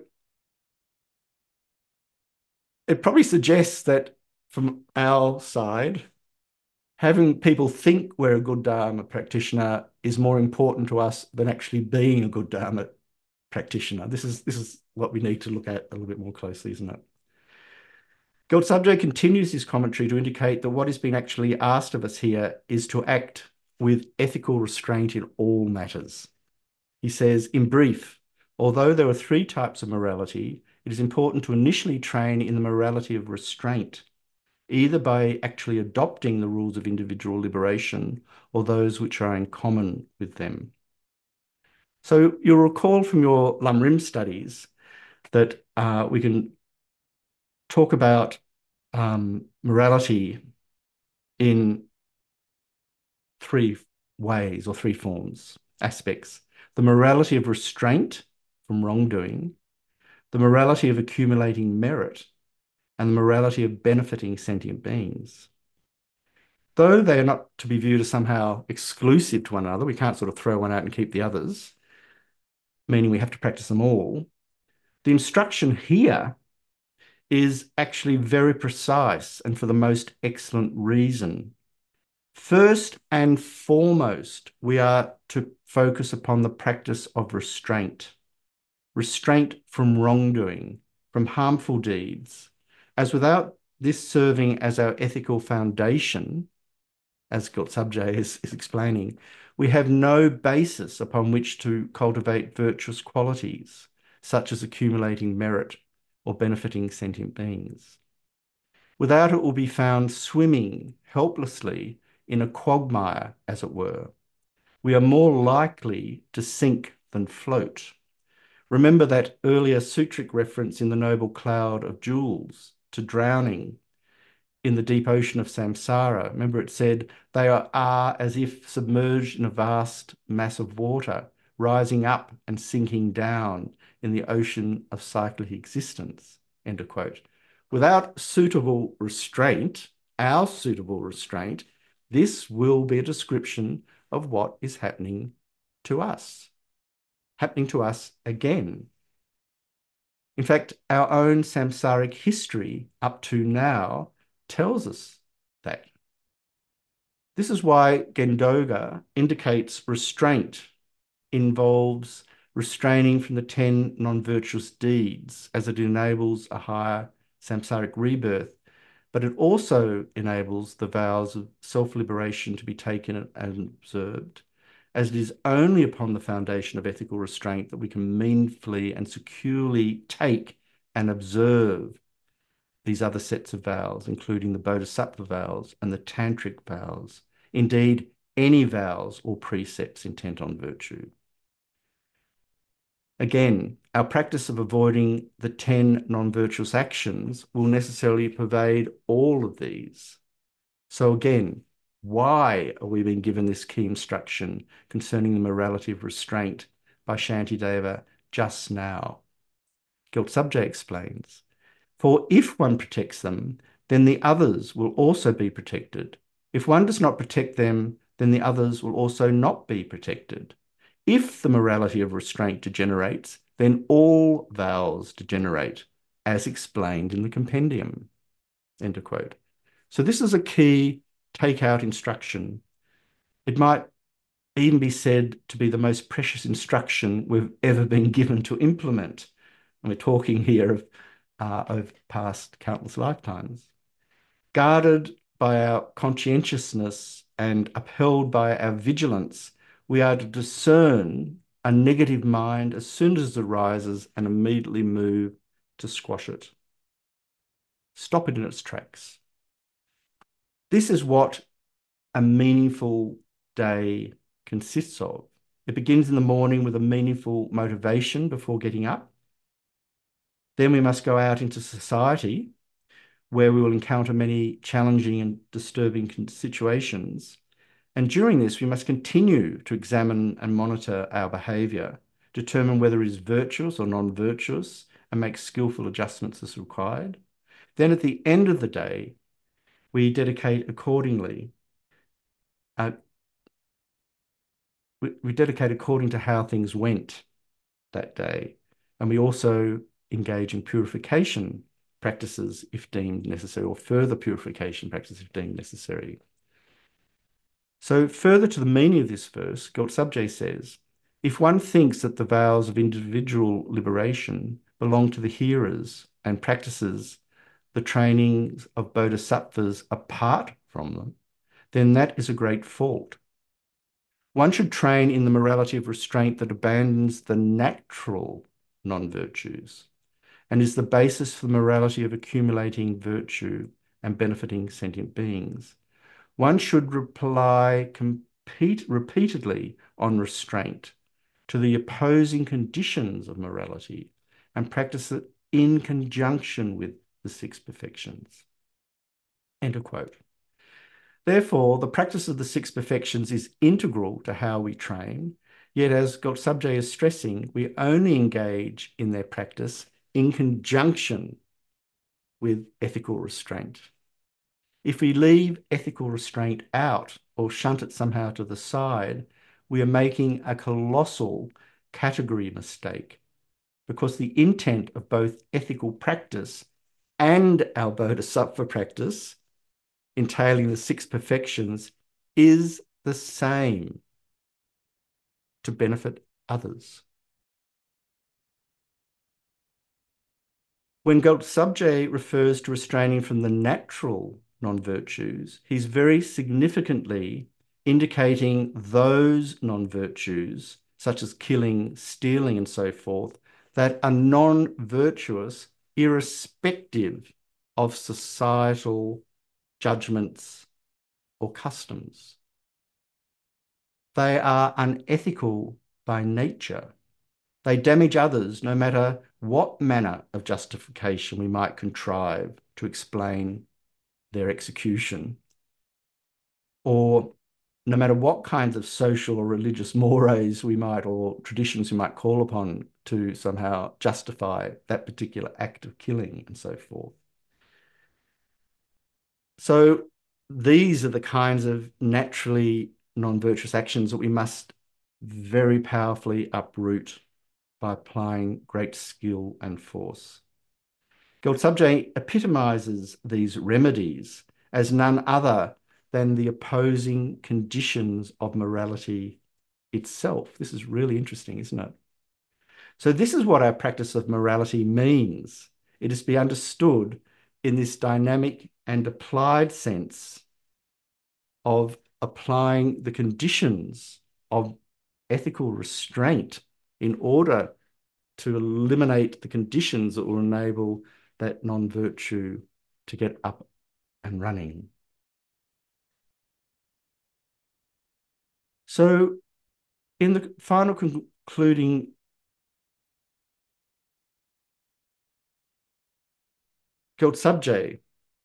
it probably suggests that from our side, having people think we're a good Dharma practitioner is more important to us than actually being a good Dharma practitioner. This is what we need to look at a little bit more closely, isn't it? Gyaltsabje continues his commentary to indicate that what is being actually asked of us here is to act with ethical restraint in all matters. He says, in brief, although there are three types of morality, it is important to initially train in the morality of restraint, either by actually adopting the rules of individual liberation or those which are in common with them. So you'll recall from your Lamrim studies that we can talk about morality in three ways or three forms, aspects. The morality of restraint from wrongdoing, the morality of accumulating merit, and the morality of benefiting sentient beings. Though they are not to be viewed as somehow exclusive to one another, we can't sort of throw one out and keep the others, meaning we have to practice them all. The instruction here is actually very precise and for the most excellent reason. First and foremost, we are to focus upon the practice of restraint. Restraint from wrongdoing, from harmful deeds, as without this serving as our ethical foundation, as Gyaltsabje is explaining, we have no basis upon which to cultivate virtuous qualities, such as accumulating merit or benefiting sentient beings. Without it, will be found swimming helplessly in a quagmire, as it were. We are more likely to sink than float. Remember that earlier sutric reference in the noble cloud of jewels to drowning in the deep ocean of samsara. Remember it said, they are as if submerged in a vast mass of water, rising up and sinking down in the ocean of cyclic existence, end of quote. Without suitable restraint, our suitable restraint, this will be a description of what is happening to us again. In fact, our own samsaric history up to now tells us that. This is why Gendoga indicates restraint involves restraining from the 10 non-virtuous deeds, as it enables a higher samsaric rebirth, but it also enables the vows of self-liberation to be taken and observed, as it is only upon the foundation of ethical restraint that we can meaningfully and securely take and observe these other sets of vows, including the Bodhisattva vows and the Tantric vows, indeed, any vows or precepts intent on virtue. Again, our practice of avoiding the 10 non-virtuous actions will necessarily pervade all of these. So again, why are we being given this key instruction concerning the morality of restraint by Shantideva just now? Gyaltsabje explains, for if one protects them, then the others will also be protected. If one does not protect them, then the others will also not be protected. If the morality of restraint degenerates, then all vows degenerate, as explained in the compendium. End of quote. So this is a key take-out instruction. It might even be said to be the most precious instruction we've ever been given to implement. And we're talking here of past countless lifetimes. Guarded by our conscientiousness and upheld by our vigilance, we are to discern a negative mind as soon as it arises and immediately move to squash it. Stop it in its tracks. This is what a meaningful day consists of. It begins in the morning with a meaningful motivation before getting up. Then we must go out into society where we will encounter many challenging and disturbing situations. And during this, we must continue to examine and monitor our behaviour, determine whether it is virtuous or non-virtuous, and make skillful adjustments as required. Then at the end of the day, we dedicate accordingly. We dedicate according to how things went that day. And we also engage in purification practices if deemed necessary, or further purification practices if deemed necessary. So further to the meaning of this verse, Gyaltsabje says, if one thinks that the vows of individual liberation belong to the hearers and practices the trainings of bodhisattvas apart from them, then that is a great fault. One should train in the morality of restraint that abandons the natural non-virtues and is the basis for the morality of accumulating virtue and benefiting sentient beings. One should rely repeatedly on restraint to the opposing conditions of morality and practice it in conjunction with the 6 perfections. End of quote. Therefore, the practice of the 6 perfections is integral to how we train, yet as Gyaltsabje is stressing, we only engage in their practice in conjunction with ethical restraint. If we leave ethical restraint out or shunt it somehow to the side, we are making a colossal category mistake, because the intent of both ethical practice and our Bodhisattva practice, entailing the 6 perfections, is the same: to benefit others. When Gyaltsabje refers to restraining from the natural non-virtues, he's very significantly indicating those non-virtues, such as killing, stealing, and so forth, that are non-virtuous irrespective of societal judgments or customs. They are unethical by nature. They damage others no matter what manner of justification we might contrive to explain their execution, or no matter what kinds of social or religious mores we might, or traditions we might call upon to somehow justify that particular act of killing and so forth. So these are the kinds of naturally non-virtuous actions that we must very powerfully uproot by applying great skill and force. Gyaltsabje epitomizes these remedies as none other than the opposing conditions of morality itself. This is really interesting, isn't it? So this is what our practice of morality means. It is to be understood in this dynamic and applied sense of applying the conditions of ethical restraint in order to eliminate the conditions that will enable that non-virtue to get up and running. So in the final concluding Gyaltsabje,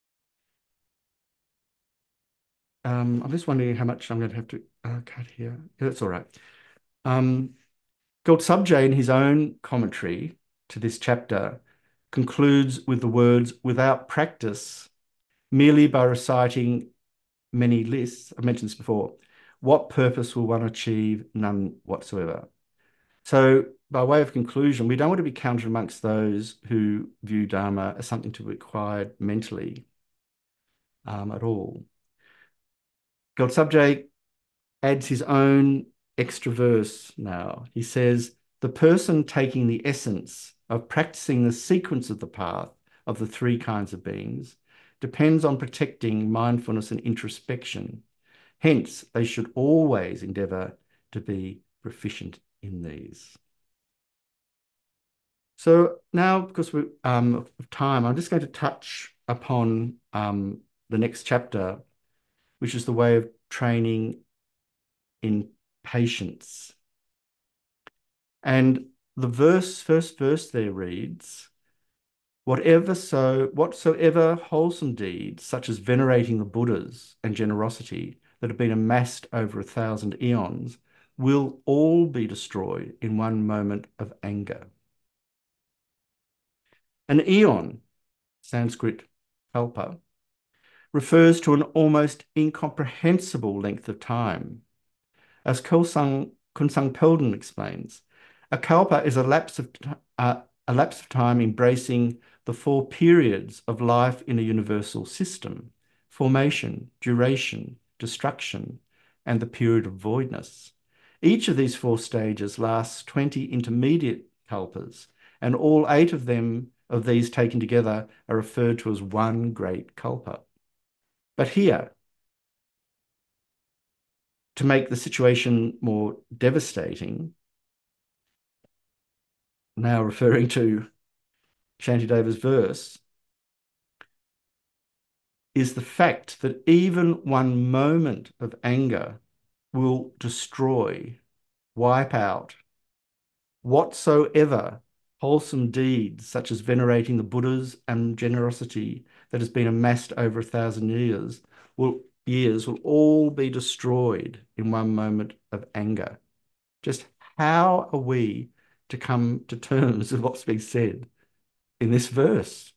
I'm just wondering how much I'm going to have to cut here. Yeah, that's all right. Gyaltsabje, in his own commentary to this chapter, concludes with the words, without practice, merely by reciting many lists, I've mentioned this before, what purpose will one achieve? None whatsoever. So by way of conclusion, we don't want to be counted amongst those who view Dharma as something to be acquired mentally at all. Gyaltsabje adds his own extra verse now. He says, the person taking the essence of practicing the sequence of the path of the three kinds of beings depends on protecting mindfulness and introspection. Hence, they should always endeavour to be proficient in these. So now, because we're of time, I'm just going to touch upon the next chapter, which is the way of training in patience. And the first verse there reads, whatsoever wholesome deeds, such as venerating the Buddhas and generosity that have been amassed over 1,000 eons, will all be destroyed in one moment of anger. An eon, Sanskrit kalpa, refers to an almost incomprehensible length of time. As Kunsang Pelden explains, a kalpa is a lapse of time embracing the four periods of life in a universal system: formation, duration, destruction, and the period of voidness. Each of these four stages lasts 20 intermediate kalpas, and all 8 of these taken together are referred to as one great kalpa. But here, to make the situation more devastating, now referring to Shantideva's verse, is the fact that even one moment of anger will destroy, wipe out whatsoever wholesome deeds, such as venerating the Buddhas and generosity that has been amassed over 1,000 years, will all be destroyed in one moment of anger. Just how are we to come to terms with what's being said in this verse?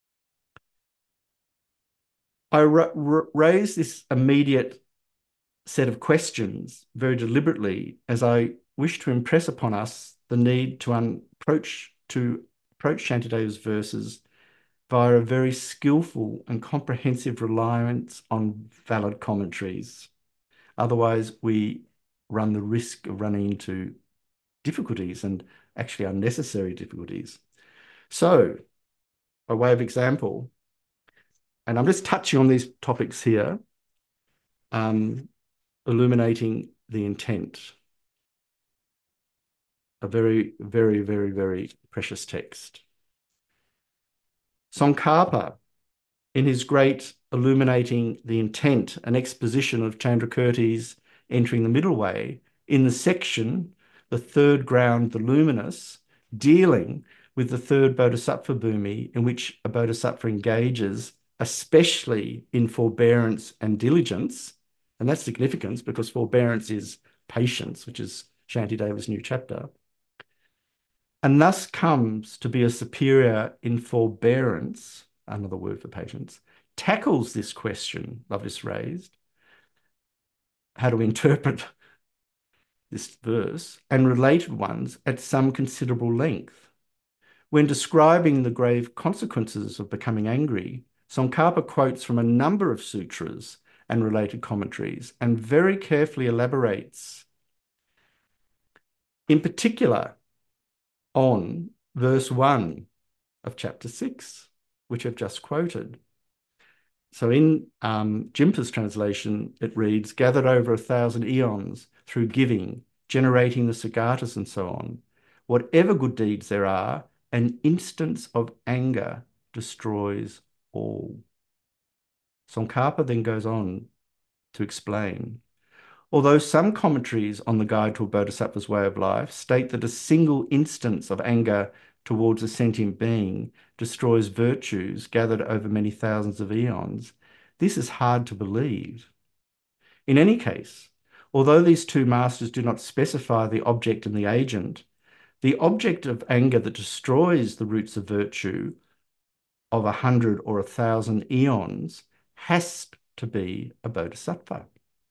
I raise this immediate set of questions very deliberately as I wish to impress upon us the need to approach Shantideva's verses via a very skillful and comprehensive reliance on valid commentaries. Otherwise, we run the risk of running into difficulties, and actually unnecessary difficulties. So, by way of example, and I'm just touching on these topics here, illuminating the intent. A very, very, very, very precious text. Tsongkhapa, in his great illuminating the intent, an exposition of Chandrakirti's entering the middle way, in the section, the third ground, the luminous, dealing with the third bodhisattva bhumi, in which a bodhisattva engages, especially in forbearance and diligence. And that's significant because forbearance is patience, which is Shantideva's new chapter. And thus comes to be a superior in forbearance, another word for patience, tackles this question I've just raised. How do we interpret this verse and related ones at some considerable length? When describing the grave consequences of becoming angry, Tsongkhapa quotes from a number of sutras and related commentaries and very carefully elaborates, in particular, on verse 1 of chapter 6, which I've just quoted. So in Jimpa's translation, it reads, gathered over 1,000 eons through giving, generating the Sagatas and so on. Whatever good deeds there are, an instance of anger destroys all. Tsongkhapa then goes on to explain, although some commentaries on the Guide to a Bodhisattva's Way of Life state that a single instance of anger towards a sentient being destroys virtues gathered over many thousands of eons, this is hard to believe. In any case, although these two masters do not specify the object and the agent, the object of anger that destroys the roots of virtue of 100 or 1,000 eons has to be a bodhisattva.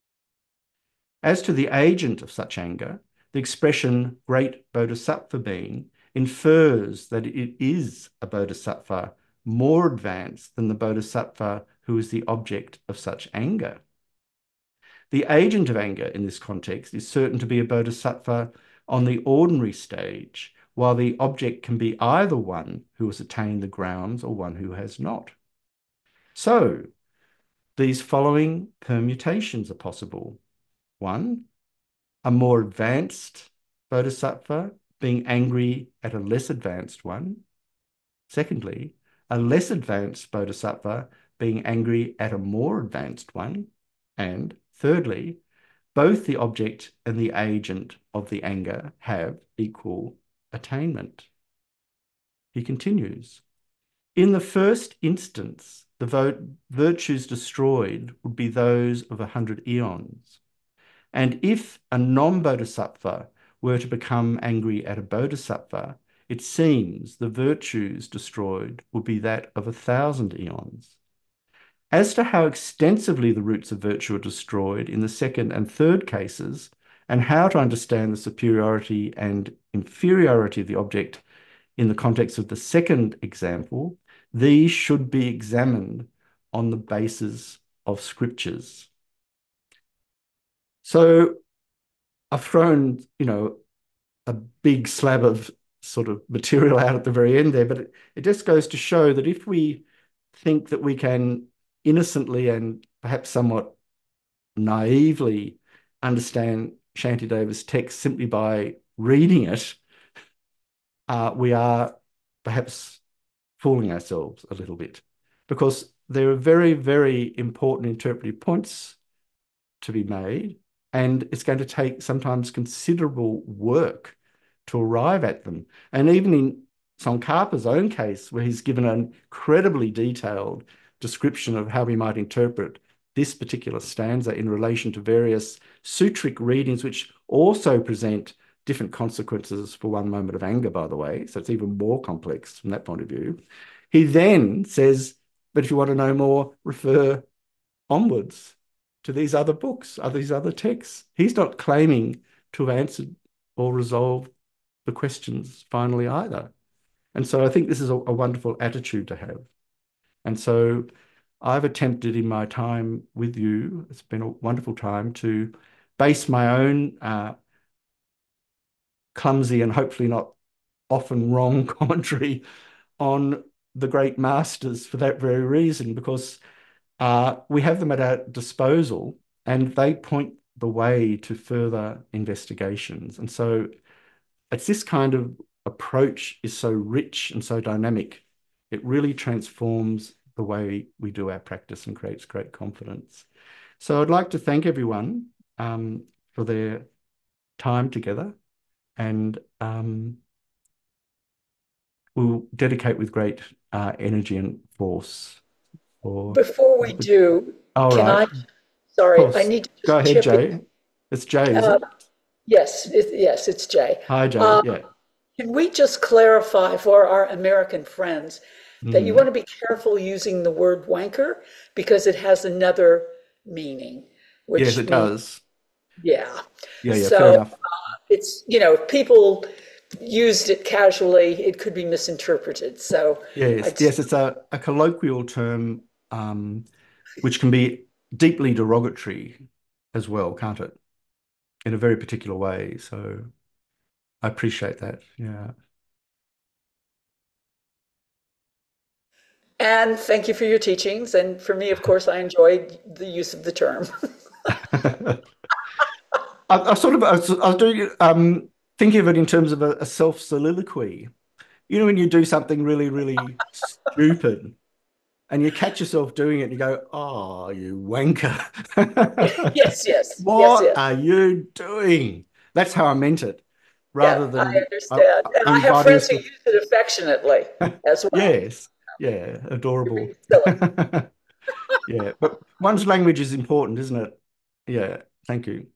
As to the agent of such anger, the expression great bodhisattva being infers that it is a bodhisattva more advanced than the bodhisattva who is the object of such anger. The agent of anger in this context is certain to be a bodhisattva on the ordinary stage, while the object can be either one who has attained the grounds or one who has not. So, these following permutations are possible. 1, a more advanced bodhisattva being angry at a less advanced one. Secondly, a less advanced bodhisattva being angry at a more advanced one. And thirdly, both the object and the agent of the anger have equal attainment. He continues, in the first instance, the virtues destroyed would be those of 100 eons. And if a non-bodhisattva were to become angry at a bodhisattva, it seems the virtues destroyed would be that of 1,000 eons. As to how extensively the roots of virtue are destroyed in the second and third cases, and how to understand the superiority and inferiority of the object in the context of the second example, these should be examined on the basis of scriptures. So I've thrown, a big slab of sort of material out at the very end there, but it just goes to show that if we think that we can innocently and perhaps somewhat naively understand Shantideva's text simply by reading it, we are perhaps fooling ourselves a little bit, because there are very, very important interpretive points to be made, and it's going to take sometimes considerable work to arrive at them. And even in Tsongkhapa's own case, where he's given an incredibly detailed description of how we might interpret this particular stanza in relation to various sutric readings, which also present different consequences for one moment of anger, by the way. So it's even more complex from that point of view. He then says, but if you want to know more, refer onwards to these other books, these other texts. He's not claiming to have answered or resolved the questions finally either. And so I think this is a wonderful attitude to have. And so I've attempted in my time with you, it's been a wonderful time, to base my own clumsy and hopefully not often wrong commentary on the great masters for that very reason, because we have them at our disposal and they point the way to further investigations. And so it's this kind of approach is so rich and so dynamic. It really transforms the way we do our practice and creates great confidence. So I'd like to thank everyone for their time together, and we'll dedicate with great energy and force. Before we do, all can right. Sorry, I need to just go ahead, Jay. in. It's Jay, is it? Yes, it's Jay. Hi, Jay. Yeah. Can we just clarify for our American friends that you want to be careful using the word wanker, because it has another meaning. Which yes, it does. Yeah. Yeah, so, fair enough. It's, if people used it casually, it could be misinterpreted. So yes, it's a colloquial term which can be deeply derogatory as well, can't it? In a very particular way. So I appreciate that. Yeah. And thank you for your teachings. And for me, of course, I enjoyed the use of the term. I was doing thinking of it in terms of a self soliloquy. You know, when you do something really, really stupid and you catch yourself doing it and you go, "Oh, you wanker." Yes, yes, yes, What yes. are you doing? That's how I meant it, rather Yeah, I than understand. And I have inviting friends us who to. use it affectionately as well. Yes, yeah, adorable. Really silly. Yeah, but one's language is important, isn't it? Yeah, thank you.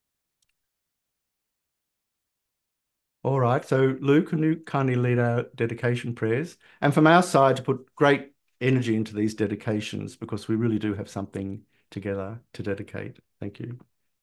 All right, so Lou, can you kindly lead our dedication prayers? And from our side, to put great energy into these dedications because we really do have something together to dedicate. Thank you.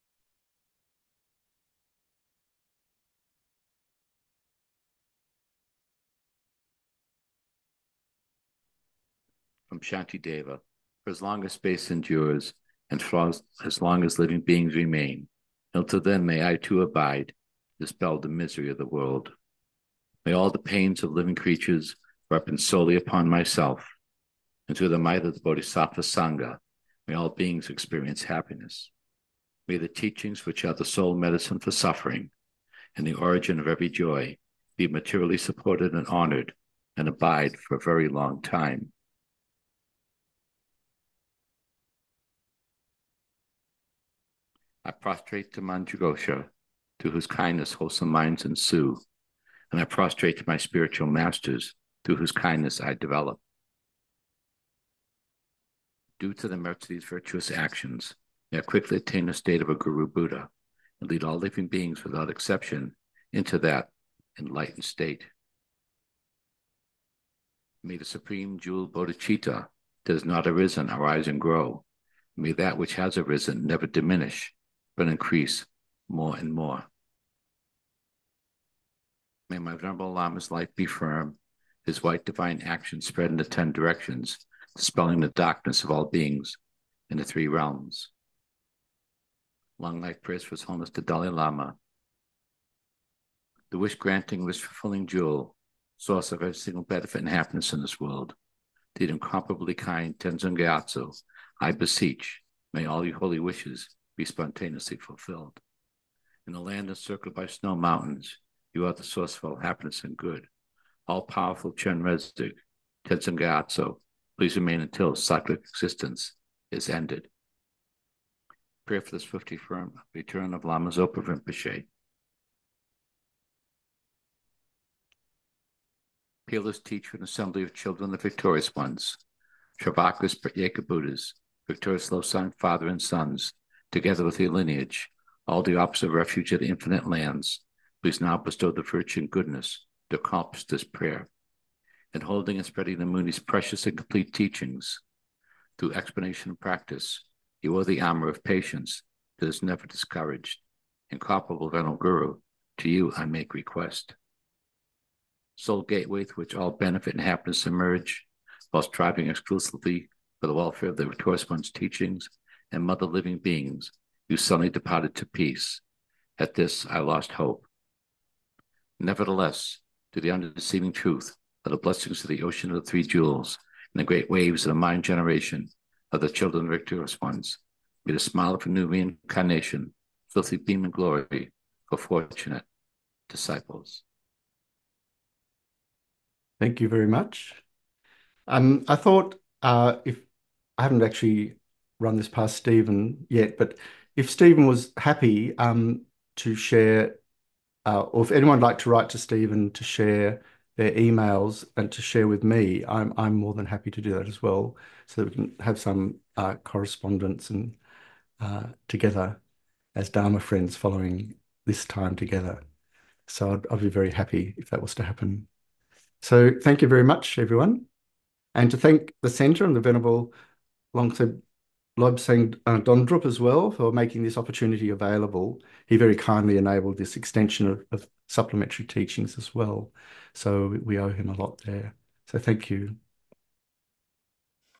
From Shantideva, for as long as space endures, and for as long as living beings remain, until then may I too abide, dispel the misery of the world. May all the pains of living creatures ripen solely upon myself, and through the might of the Bodhisattva Sangha, may all beings experience happiness. May the teachings which are the sole medicine for suffering and the origin of every joy be materially supported and honored and abide for a very long time. I prostrate to Manjughosha, to whose kindness wholesome minds ensue, and I prostrate to my spiritual masters, through whose kindness I develop. Due to the merits of these virtuous actions, may I quickly attain the state of a Guru Buddha and lead all living beings without exception into that enlightened state. May the supreme jewel bodhicitta that has not arisen arise and grow. May that which has arisen never diminish, but increase more and more. May my Venerable Lama's life be firm, his white divine action spread in the 10 directions, dispelling the darkness of all beings in the 3 realms. Long life prayers for His Holiness the Dalai Lama, the wish-granting, wish-fulfilling jewel, source of every single benefit and happiness in this world. The incomparably kind Tenzin Gyatso, I beseech, may all your holy wishes be spontaneously fulfilled. In a land encircled by snow mountains, you are the source of all happiness and good. All-powerful Chen Rezdig, Tenzin Gyatso, please remain until cyclic existence is ended. Pray for the swift return of Lama Zopa Rinpoche. Peerless teacher and assembly of children, the victorious ones, Travakas Pratyeka Buddhas, victorious Losang father and sons, together with your lineage, all the opposite refuge of the infinite lands, please now bestow the virtue and goodness to accomplish this prayer. In holding and spreading the Muni's precious and complete teachings, through explanation and practice, you are the armor of patience that is never discouraged. Incomparable Venerable Guru, to you I make request. Sole gateway through which all benefit and happiness emerge, while striving exclusively for the welfare of the victorious one's teachings and mother living beings, you suddenly departed to peace. At this I lost hope. Nevertheless, to the undeceiving truth of the blessings of the ocean of the 3 jewels and the great waves of the mind generation of the children of the victorious ones, may the smile of a new reincarnation filthy beam and glory for fortunate disciples. Thank you very much. I thought if I haven't actually run this past Stephen yet, but if Stephen was happy to share, or if anyone would like to write to Stephen to share their emails and to share with me, I'm more than happy to do that as well, so that we can have some correspondence and together as Dharma friends following this time together. So I'd be very happy if that was to happen. So thank you very much, everyone. And to thank the Centre and the Venerable Longse Lobsang Dondrup as well for making this opportunity available. He very kindly enabled this extension of supplementary teachings as well. So we owe him a lot there. So thank you.